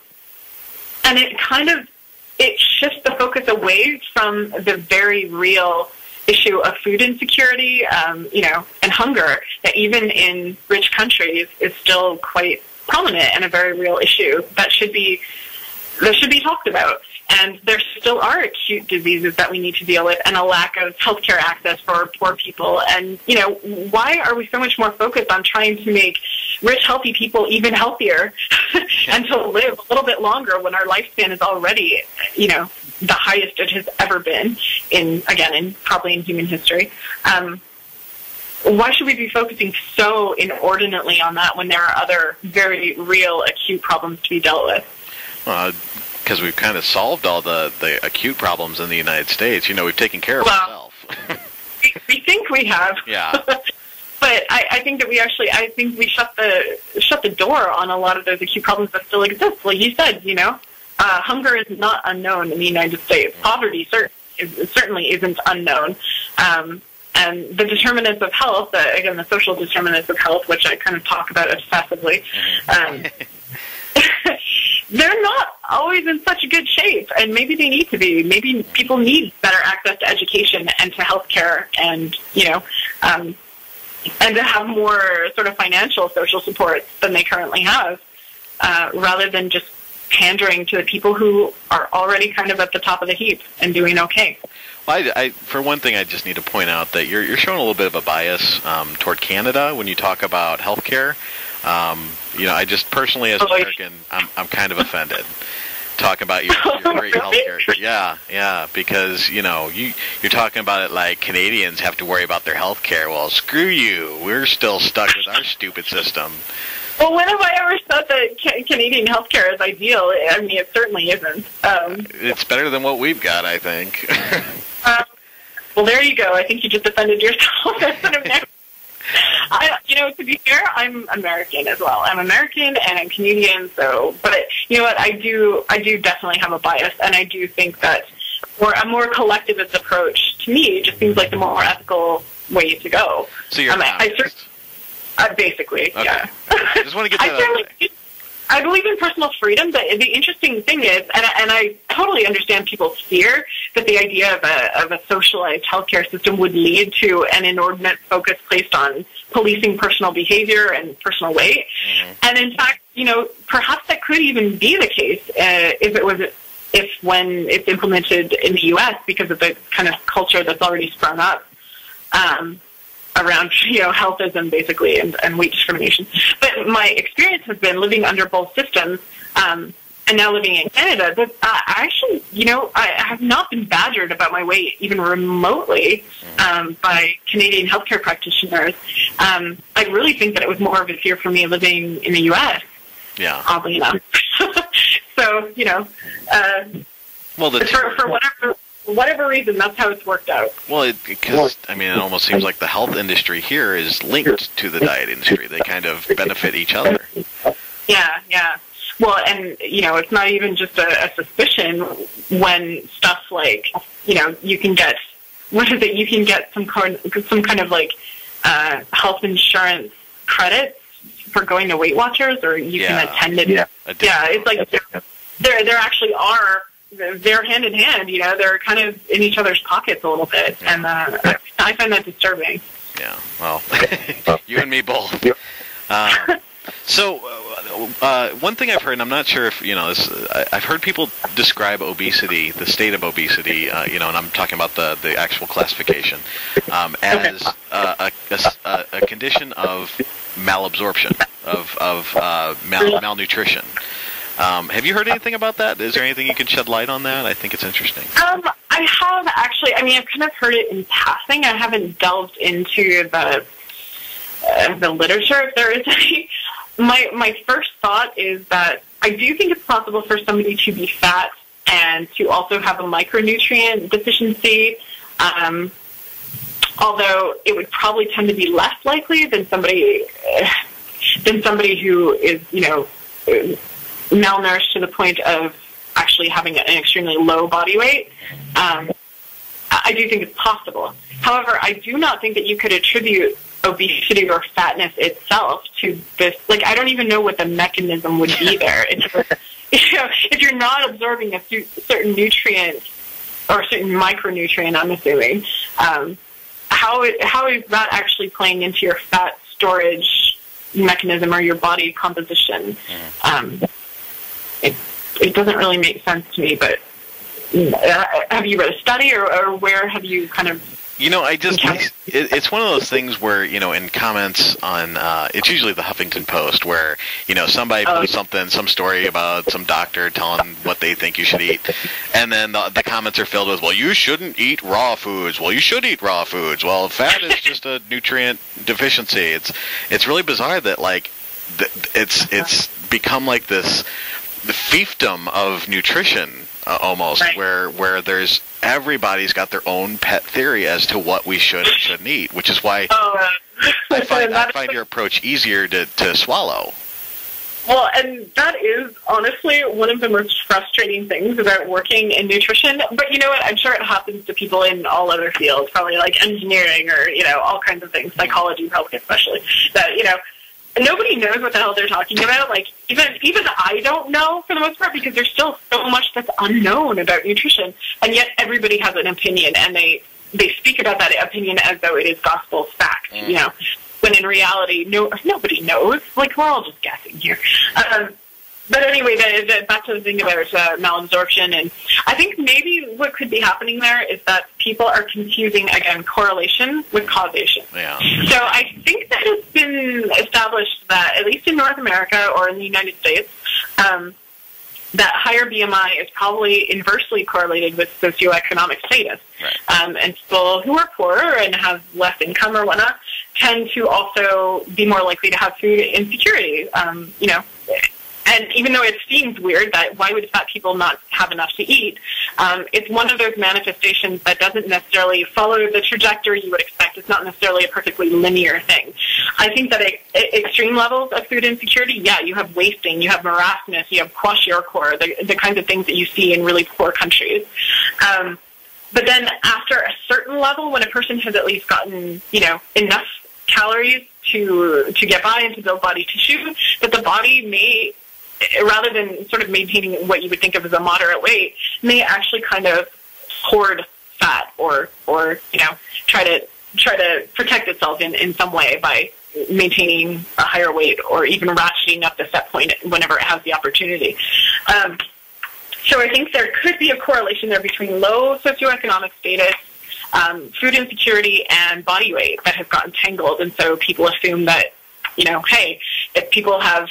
it shifts the focus away from the very real issue of food insecurity, and hunger that even in rich countries is still quite prominent and a very real issue that should be talked about. And there still are acute diseases that we need to deal with and a lack of healthcare access for poor people. And, why are we so much more focused on trying to make rich, healthy people even healthier and to live a little bit longer when our lifespan is already, the highest it has ever been probably in human history? Why should we be focusing so inordinately on that when there are other very real acute problems to be dealt with? Because we've kind of solved all the acute problems in the United States. We've taken care of ourselves. we think we have. Yeah. But I think that we shut the door on a lot of those acute problems that still exist. Like you said, hunger is not unknown in the United States. Poverty certainly isn't unknown. And the determinants of health, the social determinants of health, which I kind of talk about obsessively, they're not always in such good shape, and maybe they need to be. Maybe people need better access to education and to healthcare, and and to have more sort of financial social support than they currently have, rather than just pandering to the people who are already kind of at the top of the heap and doing okay. Well, for one thing, I just need to point out that you're showing a little bit of a bias toward Canada when you talk about healthcare. I just personally, as an American, I'm kind of offended talking about your great healthcare. Yeah, because you're talking about it like Canadians have to worry about their healthcare. Well, screw you. We're still stuck with our stupid system. Well, when have I ever said that Canadian healthcare is ideal? I mean, it certainly isn't. It's better than what we've got, I think. Well, there you go. I think you just offended yourself as an American. To be fair, I'm American as well. I'm American and I'm Canadian. So, but you know what? I do definitely have a bias, and I do think that a more collectivist approach to me just seems like the more ethical way to go. So you're basically, okay. Yeah. I just want to get that out of I believe in personal freedom, but the interesting thing is, and I totally understand people's fear that the idea of a socialized healthcare system would lead to an inordinate focus placed on policing personal behavior and personal weight. Mm-hmm. And in fact, perhaps that could even be the case if when it's implemented in the U.S. because of the kind of culture that's already sprung up. Around healthism basically and weight discrimination. But my experience has been living under both systems and now living in Canada that I actually, I have not been badgered about my weight even remotely by Canadian healthcare practitioners. I really think that it was more of a fear for me living in the U.S. Yeah. Oddly enough. So, for whatever reason, that's how it's worked out. Well, because it almost seems like the health industry here is linked to the diet industry. They kind of benefit each other. Yeah. Well, and it's not even just a suspicion when stuff like you can get you can get some kind of like health insurance credits for going to Weight Watchers, or you can attend it. Yeah, it's like there actually are. They're hand in hand, they're kind of in each other's pockets a little bit, and I find that disturbing. Yeah, well, you and me both. So, one thing I've heard, and I'm not sure if I've heard people describe obesity, the state of obesity, and I'm talking about the actual classification, as a condition of malabsorption, of malnutrition. Have you heard anything about that? Is there anything you can shed light on that? I think it's interesting. I have actually. I mean, I've kind of heard it in passing. I haven't delved into the literature, if there is any. My first thought is that I do think it's possible for somebody to be fat and to also have a micronutrient deficiency, although it would probably tend to be less likely than somebody who is, malnourished to the point of actually having an extremely low body weight. I do think it's possible. However, I do not think that you could attribute obesity or fatness itself to this. Like, I don't even know what the mechanism would be there. If you're not absorbing a certain nutrient or a certain micronutrient, I'm assuming, how is that actually playing into your fat storage mechanism or your body composition? It doesn't really make sense to me, but have you read a study or where have you kind of... it's one of those things where, in comments on, it's usually the Huffington Post where, somebody posts some story about some doctor telling what they think you should eat. And then the comments are filled with, well, you shouldn't eat raw foods. Well, you should eat raw foods. Well, fat is just a nutrient deficiency. It's really bizarre that, like, it's become like this, the fiefdom of nutrition, almost, right, where there's everybody's got their own pet theory as to what we should and shouldn't eat, which is why I find your approach easier to swallow. Well, and that is honestly one of the most frustrating things about working in nutrition. But you know what? I'm sure it happens to people in all other fields, probably like engineering or, all kinds of things, psychology probably especially, that, nobody knows what the hell they're talking about. Like, even I don't know for the most part, because there's still so much that's unknown about nutrition, and yet everybody has an opinion, and they speak about that opinion as though it is gospel fact, when in reality, nobody knows. Like, we're all just guessing here. But anyway, back to the thing about malabsorption, and I think maybe what could be happening there is that people are confusing, again, correlation with causation. Yeah. So I think that it's been established that, at least in North America or in the United States, that higher BMI is probably inversely correlated with socioeconomic status. Right. And people who are poorer and have less income or whatnot tend to also be more likely to have food insecurity, And even though it seems weird that why would fat people not have enough to eat, it's one of those manifestations that doesn't necessarily follow the trajectory you would expect. It's not necessarily a perfectly linear thing. I think that at extreme levels of food insecurity, you have wasting, you have marasmus, you have kwashiorkor, the kinds of things that you see in really poor countries. But then after a certain level, when a person has at least gotten, enough calories to get by and to build body tissue, that the body may, rather than sort of maintaining what you would think of as a moderate weight, may actually kind of hoard fat or try to protect itself in some way by maintaining a higher weight or even ratcheting up the set point whenever it has the opportunity. So I think there could be a correlation there between low socioeconomic status, food insecurity, and body weight that has gotten tangled. And so people assume that, hey, if people have,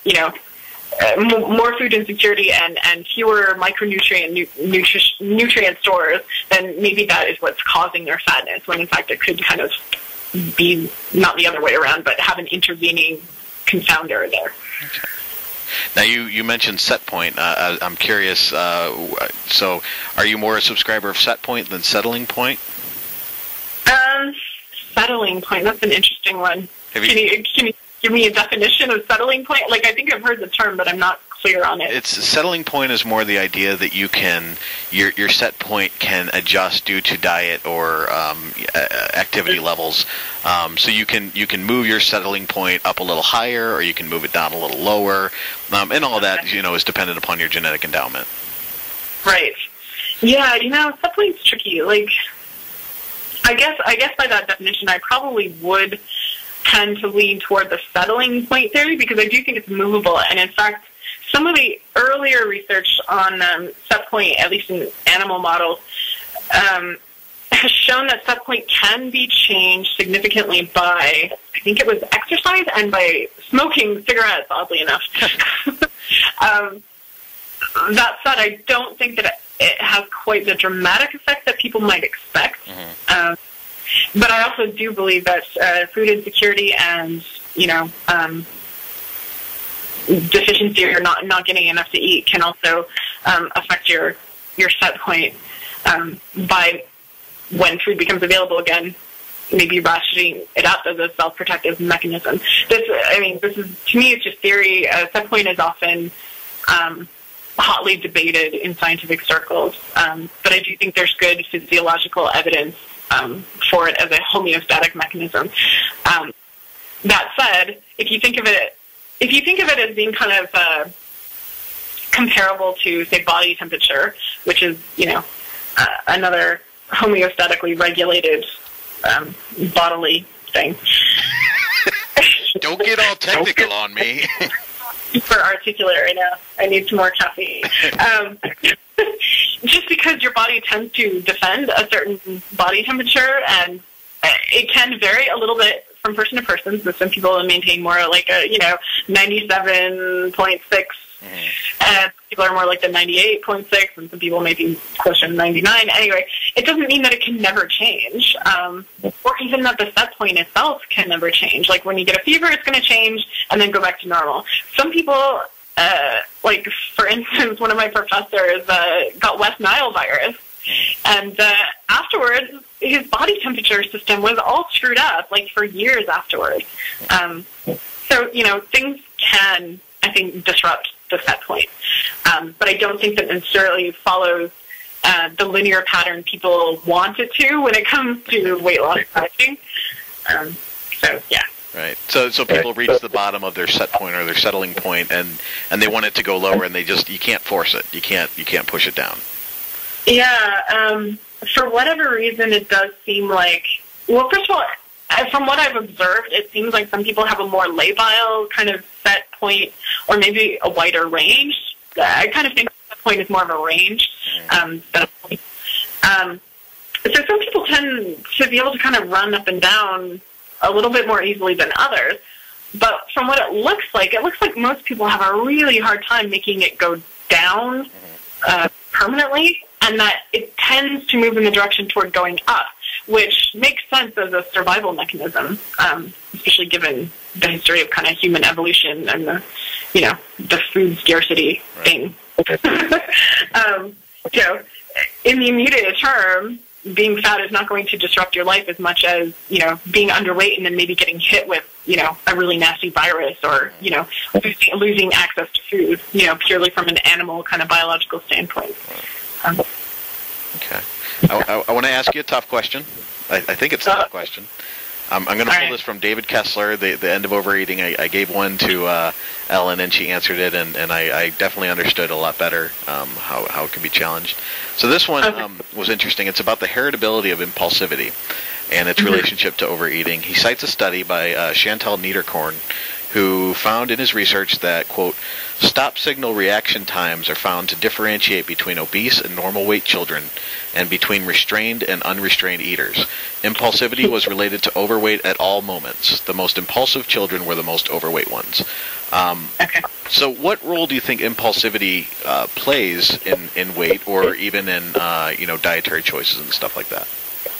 more food insecurity and fewer micronutrient nutrient stores, then maybe that is what's causing their fatness, when in fact it could kind of be not the other way around, but have an intervening confounder there. Okay. Now, you mentioned set point. I'm curious, so are you more a subscriber of set point than settling point? Settling point, that's an interesting one. Can you give me a definition of settling point? Like, I think I've heard the term, but I'm not clear on it. Settling point is more the idea that you can, your set point can adjust due to diet or activity levels. So you can move your settling point up a little higher, or you can move it down a little lower, and all that is dependent upon your genetic endowment. Right. Yeah. Set point's tricky. Like, I guess by that definition, I probably would tend to lean toward the settling point theory, because I do think it's movable. And in fact, some of the earlier research on set point, at least in animal models, has shown that set point can be changed significantly by, I think it was exercise and by smoking cigarettes, oddly enough. That said, I don't think that it has quite the dramatic effect that people might expect. But I also do believe that food insecurity and, deficiency or not getting enough to eat can also affect your set point by when food becomes available again, maybe ratcheting it up as a self-protective mechanism. This is, to me, it's just theory. Set point is often hotly debated in scientific circles, but I do think there's good physiological evidence for it as a homeostatic mechanism. That said, if you think of it as being kind of comparable to, say, body temperature, which is, another homeostatically regulated bodily thing. Don't get all technical on me. For articulate right now. I need some more caffeine. Just because your body tends to defend a certain body temperature, and it can vary a little bit from person to person. So some people maintain more like a 97.6, and people are more like the 98.6, and some people may be closer to 99. Anyway, it doesn't mean that it can never change, or even that the set point itself can never change. Like when you get a fever, it's going to change and then go back to normal. Some people, like for instance, one of my professors got West Nile virus, and afterwards, his body temperature system was all screwed up, like for years afterwards. So, things can, I think, disrupt the set point. But I don't think that necessarily follows the linear pattern people want it to when it comes to weight loss dieting. So, yeah. Right. So people reach the bottom of their set point or their settling point, and they want it to go lower, and you can't force it. You can't push it down. Yeah. For whatever reason, it does seem like, well, first of all, from what I've observed, it seems like some people have a more labile kind of set point, or maybe a wider range. I kind of think the point is more of a range than a point. So some people tend to be able to kind of run up and down a little bit more easily than others. But from what it looks like most people have a really hard time making it go down permanently, and that it tends to move in the direction toward going up, which makes sense as a survival mechanism, especially given the history of kind of human evolution and the food scarcity thing. So in the immediate term, being fat is not going to disrupt your life as much as, being underweight and then maybe getting hit with, a really nasty virus or, losing access to food, purely from an animal kind of biological standpoint. Okay. I want to ask you a tough question. I think it's a tough question. I'm going to pull this from David Kessler, the end of overeating. I gave one to Ellen, and she answered it, and I definitely understood a lot better how it can be challenged. So this one was interesting. It's about the heritability of impulsivity and its relationship to overeating. He cites a study by Chantal Niederkorn, who found in his research that, quote, stop signal reaction times are found to differentiate between obese and normal weight children and between restrained and unrestrained eaters. Impulsivity was related to overweight at all moments. The most impulsive children were the most overweight ones. So what role do you think impulsivity plays in weight or even in dietary choices and stuff like that?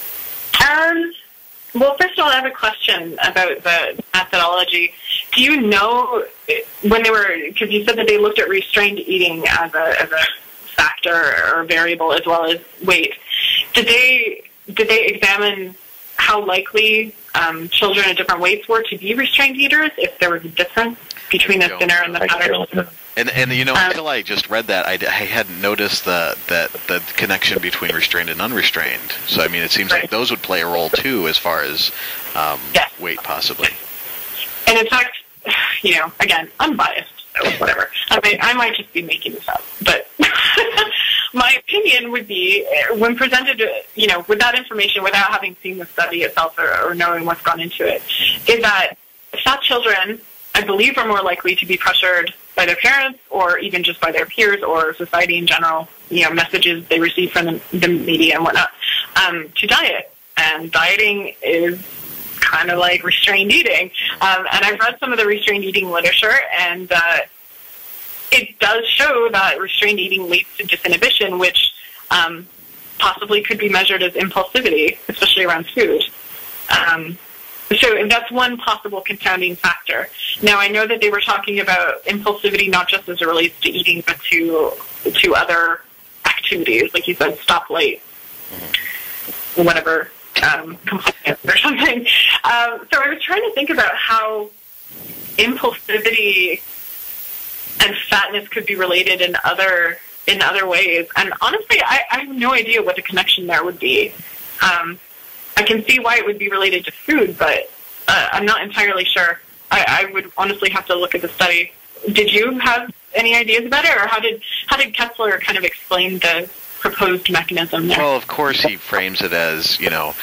Well, first of all, I have a question about the methodology. Do you know when they were, because you said that they looked at restrained eating as a factor or variable as well as weight. Did they examine how likely children at different weights were to be restrained eaters, if there was a difference between the thinner and the fatter? And until I just read that, I hadn't noticed the connection between restrained and unrestrained. So, I mean, it seems like those would play a role, too, as far as weight, possibly. And in fact, again, unbiased, so whatever. I might just be making this up. But my opinion would be, when presented, with that information, without having seen the study itself or knowing what's gone into it, is that fat children, I believe, are more likely to be pressured by their parents or even just by their peers or society in general, messages they receive from the media and whatnot, to diet. And dieting is kind of like restrained eating. And I've read some of the restrained eating literature, and it does show that restrained eating leads to disinhibition, which possibly could be measured as impulsivity, especially around food. So that's one possible confounding factor. Now, I know that they were talking about impulsivity not just as it relates to eating, but to other activities, like you said, stoplight, whatever, compliance or something. So I was trying to think about how impulsivity and fatness could be related in other ways. And honestly, I have no idea what the connection there would be. I can see why it would be related to food, but I'm not entirely sure. I would honestly have to look at the study. Did you have any ideas about it, or how did Kessler kind of explain the proposed mechanism there? Well, of course, he frames it as,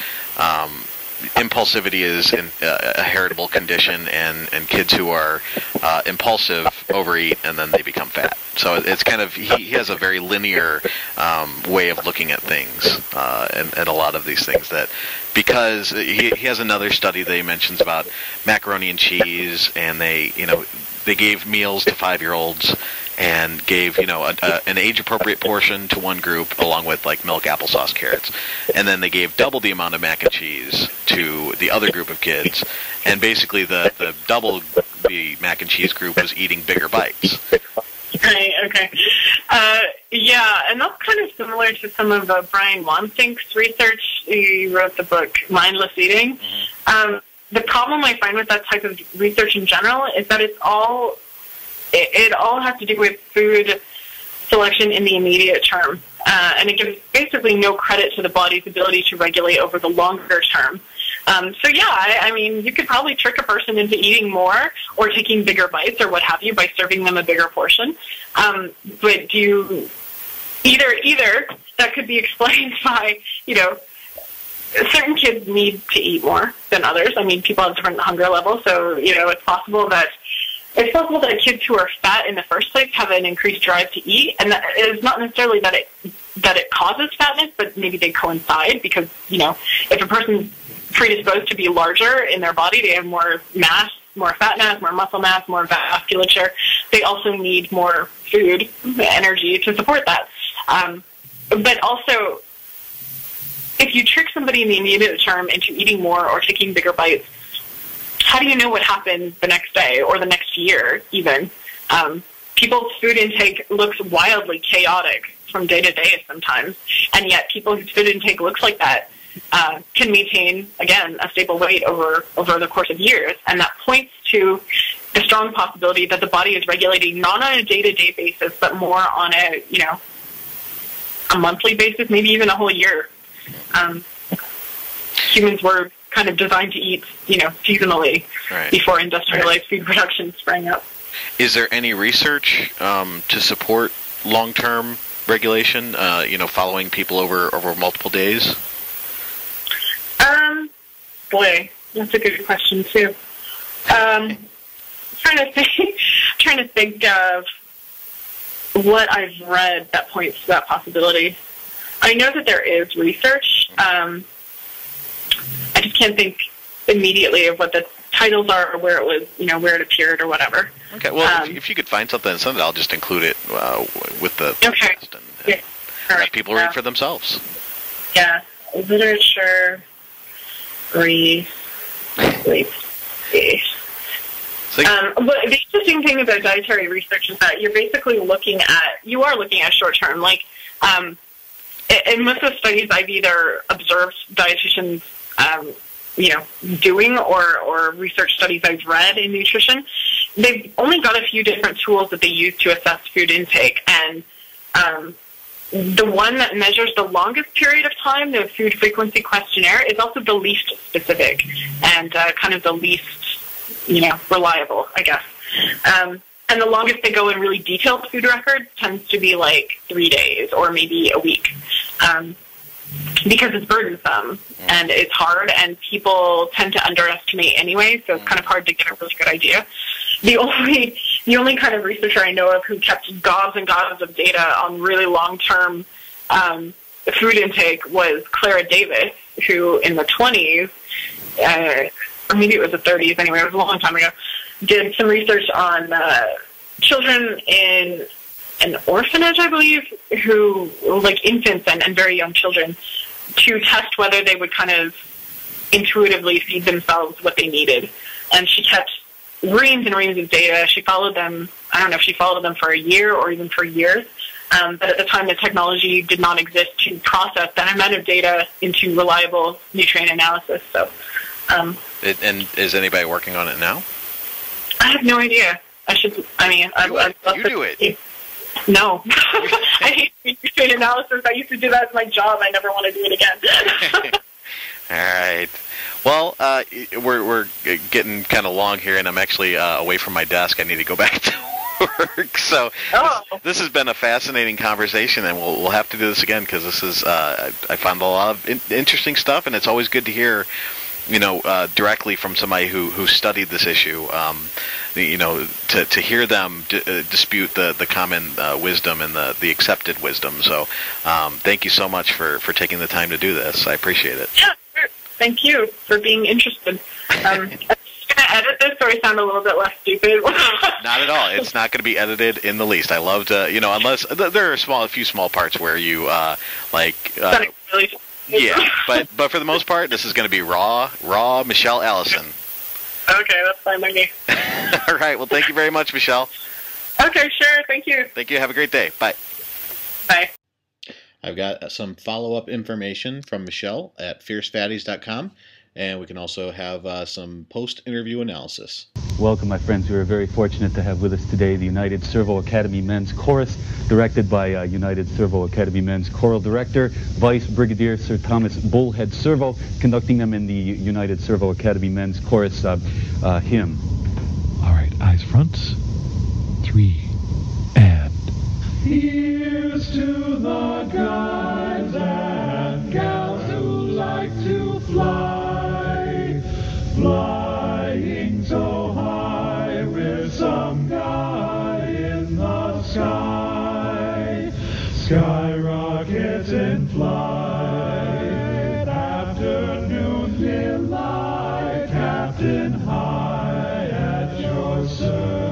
impulsivity is a heritable condition, and kids who are impulsive overeat and then they become fat. So it's kind of, he has a very linear way of looking at things and a lot of these things, that because he has another study that he mentions about macaroni and cheese, and they gave meals to 5-year-olds and gave, an age-appropriate portion to one group along with, like, milk, applesauce, carrots. And then they gave double the amount of mac and cheese to the other group of kids. And basically the double the mac and cheese group was eating bigger bites. Right, okay. Yeah, and that's kind of similar to some of Brian Wansink's research. He wrote the book Mindless Eating. Mm-hmm. The problem I find with that type of research in general is that it all has to do with food selection in the immediate term. And it gives basically no credit to the body's ability to regulate over the longer term. So yeah, I mean, you could probably trick a person into eating more or taking bigger bites or what have you by serving them a bigger portion. But either that could be explained by, certain kids need to eat more than others. I mean, people have different hunger levels, so, it's possible that kids who are fat in the first place have an increased drive to eat, and that is not necessarily that it causes fatness, but maybe they coincide because, if a person's predisposed to be larger in their body, they have more mass, more fat mass, more muscle mass, more vasculature. They also need more food, energy to support that. But also, if you trick somebody in the immediate term into eating more or taking bigger bites, how do you know what happens the next day or the next year even? People's food intake looks wildly chaotic from day to day sometimes, and yet people whose food intake looks like that can maintain, again, a stable weight over the course of years. And that points to the strong possibility that the body is regulating not on a day-to-day basis, but more on a monthly basis, maybe even a whole year. Humans were kind of designed to eat, seasonally, right, before industrialized food production sprang up. Is there any research to support long-term regulation, following people over multiple days? Boy, that's a good question too. Trying to think of what I've read that points to that possibility. I know that there is research. I just can't think immediately of what the titles are or where it was, where it appeared or whatever. Okay, well, if you could find something, I'll just include it with the podcast and let people read for themselves. Yeah, literature, read. But the interesting thing about dietary research is that you're basically looking at short term. Like, in most of the studies I've either observed dietitians, doing or research studies I've read in nutrition, they've only got a few different tools that they use to assess food intake. And the one that measures the longest period of time, the food frequency questionnaire, is also the least specific and kind of the least, reliable, I guess. And the longest they go in really detailed food records tends to be like 3 days or maybe a week, because it's burdensome and it's hard, and people tend to underestimate anyway, so it's kind of hard to get a really good idea. The only kind of researcher I know of who kept gobs and gobs of data on really long-term food intake was Clara Davis, who in the 20s, or maybe it was the 30s anyway, it was a long time ago, did some research on children in an orphanage, I believe, who, like infants and very young children, to test whether they would kind of intuitively feed themselves what they needed. And she kept reams and reams of data. She followed them, I don't know if she followed them for a year or even for years, but at the time the technology did not exist to process that amount of data into reliable nutrient analysis. So, and is anybody working on it now? I have no idea. I'd love you to do it. No. I hate nutrient analysis. I used to do that as my job. I never want to do it again. All right. Well, we're getting kind of long here, and I'm actually away from my desk. I need to go back to work. So this has been a fascinating conversation, and we'll have to do this again because this is I found a lot of interesting stuff, and it's always good to hear, directly from somebody who studied this issue. To hear them dispute the common wisdom and the accepted wisdom. So thank you so much for taking the time to do this. I appreciate it. Yeah, sure. Thank you for being interested. I'm just going to edit this so I sound a little bit less stupid. Not at all. It's not going to be edited in the least. I love to, unless there are a few small parts where you really yeah, but for the most part, this is going to be raw Michelle Allison. Okay, that's fine by me. All right. Well, thank you very much, Michelle. Okay, sure. Thank you. Thank you. Have a great day. Bye. Bye. I've got some follow-up information from Michelle at fiercefatties.com, and we can also have some post-interview analysis. Welcome, my friends. We are very fortunate to have with us today the United Servo Academy Men's Chorus, directed by United Servo Academy Men's Choral Director, Vice Brigadier Sir Thomas Bullhead Servo, conducting them in the United Servo Academy Men's Chorus hymn. All right, eyes front. 3, and... Here's to the guys and gals who like to fly, flying so high with some guy in the sky. Skyrockets in flight, afternoon delight, Captain High at your service.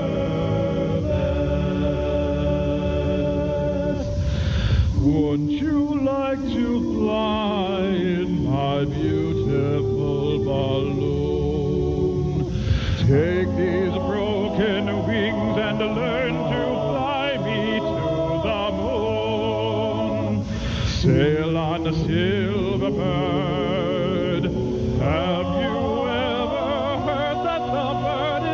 Wouldn't you like to fly in my beautiful balloon? Take these broken wings and learn to fly me to the moon. Sail on the silver bird. Have you ever heard that the bird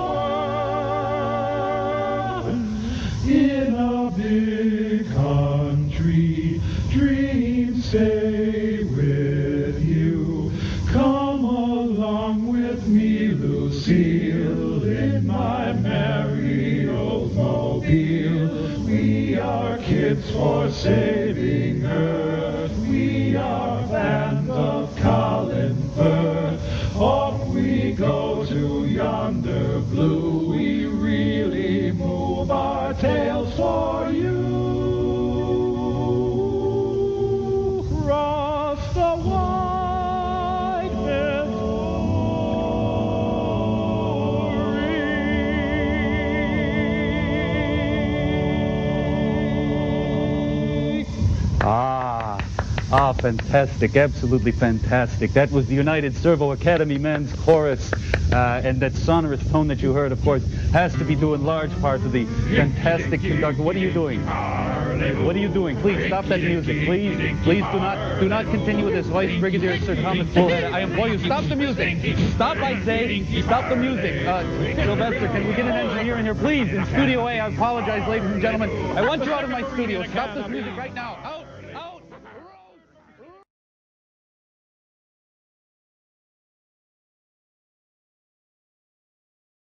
is the word? In a big country, dreams stay with you. Come along with me, Lucille, in my merry old mobile. We are kids for saving Earth. We are fans of Colin Firth. Off we go to yonder blue. We really move our tails for you. Cross the wide Ah, fantastic, absolutely fantastic. That was the United Servo Academy Men's Chorus, and that sonorous tone that you heard, of course, has to be due in large part to the fantastic conductor. What are you doing? What are you doing? Please stop that music. Please do not continue with this. Vice Brigadier Sir Thomas Bullhead, I implore you, stop the music. Stop, I say, stop the music. Sylvester, can we get an engineer in here, please? In Studio A, I apologize, ladies and gentlemen. I want you out of my studio. Stop this music right now.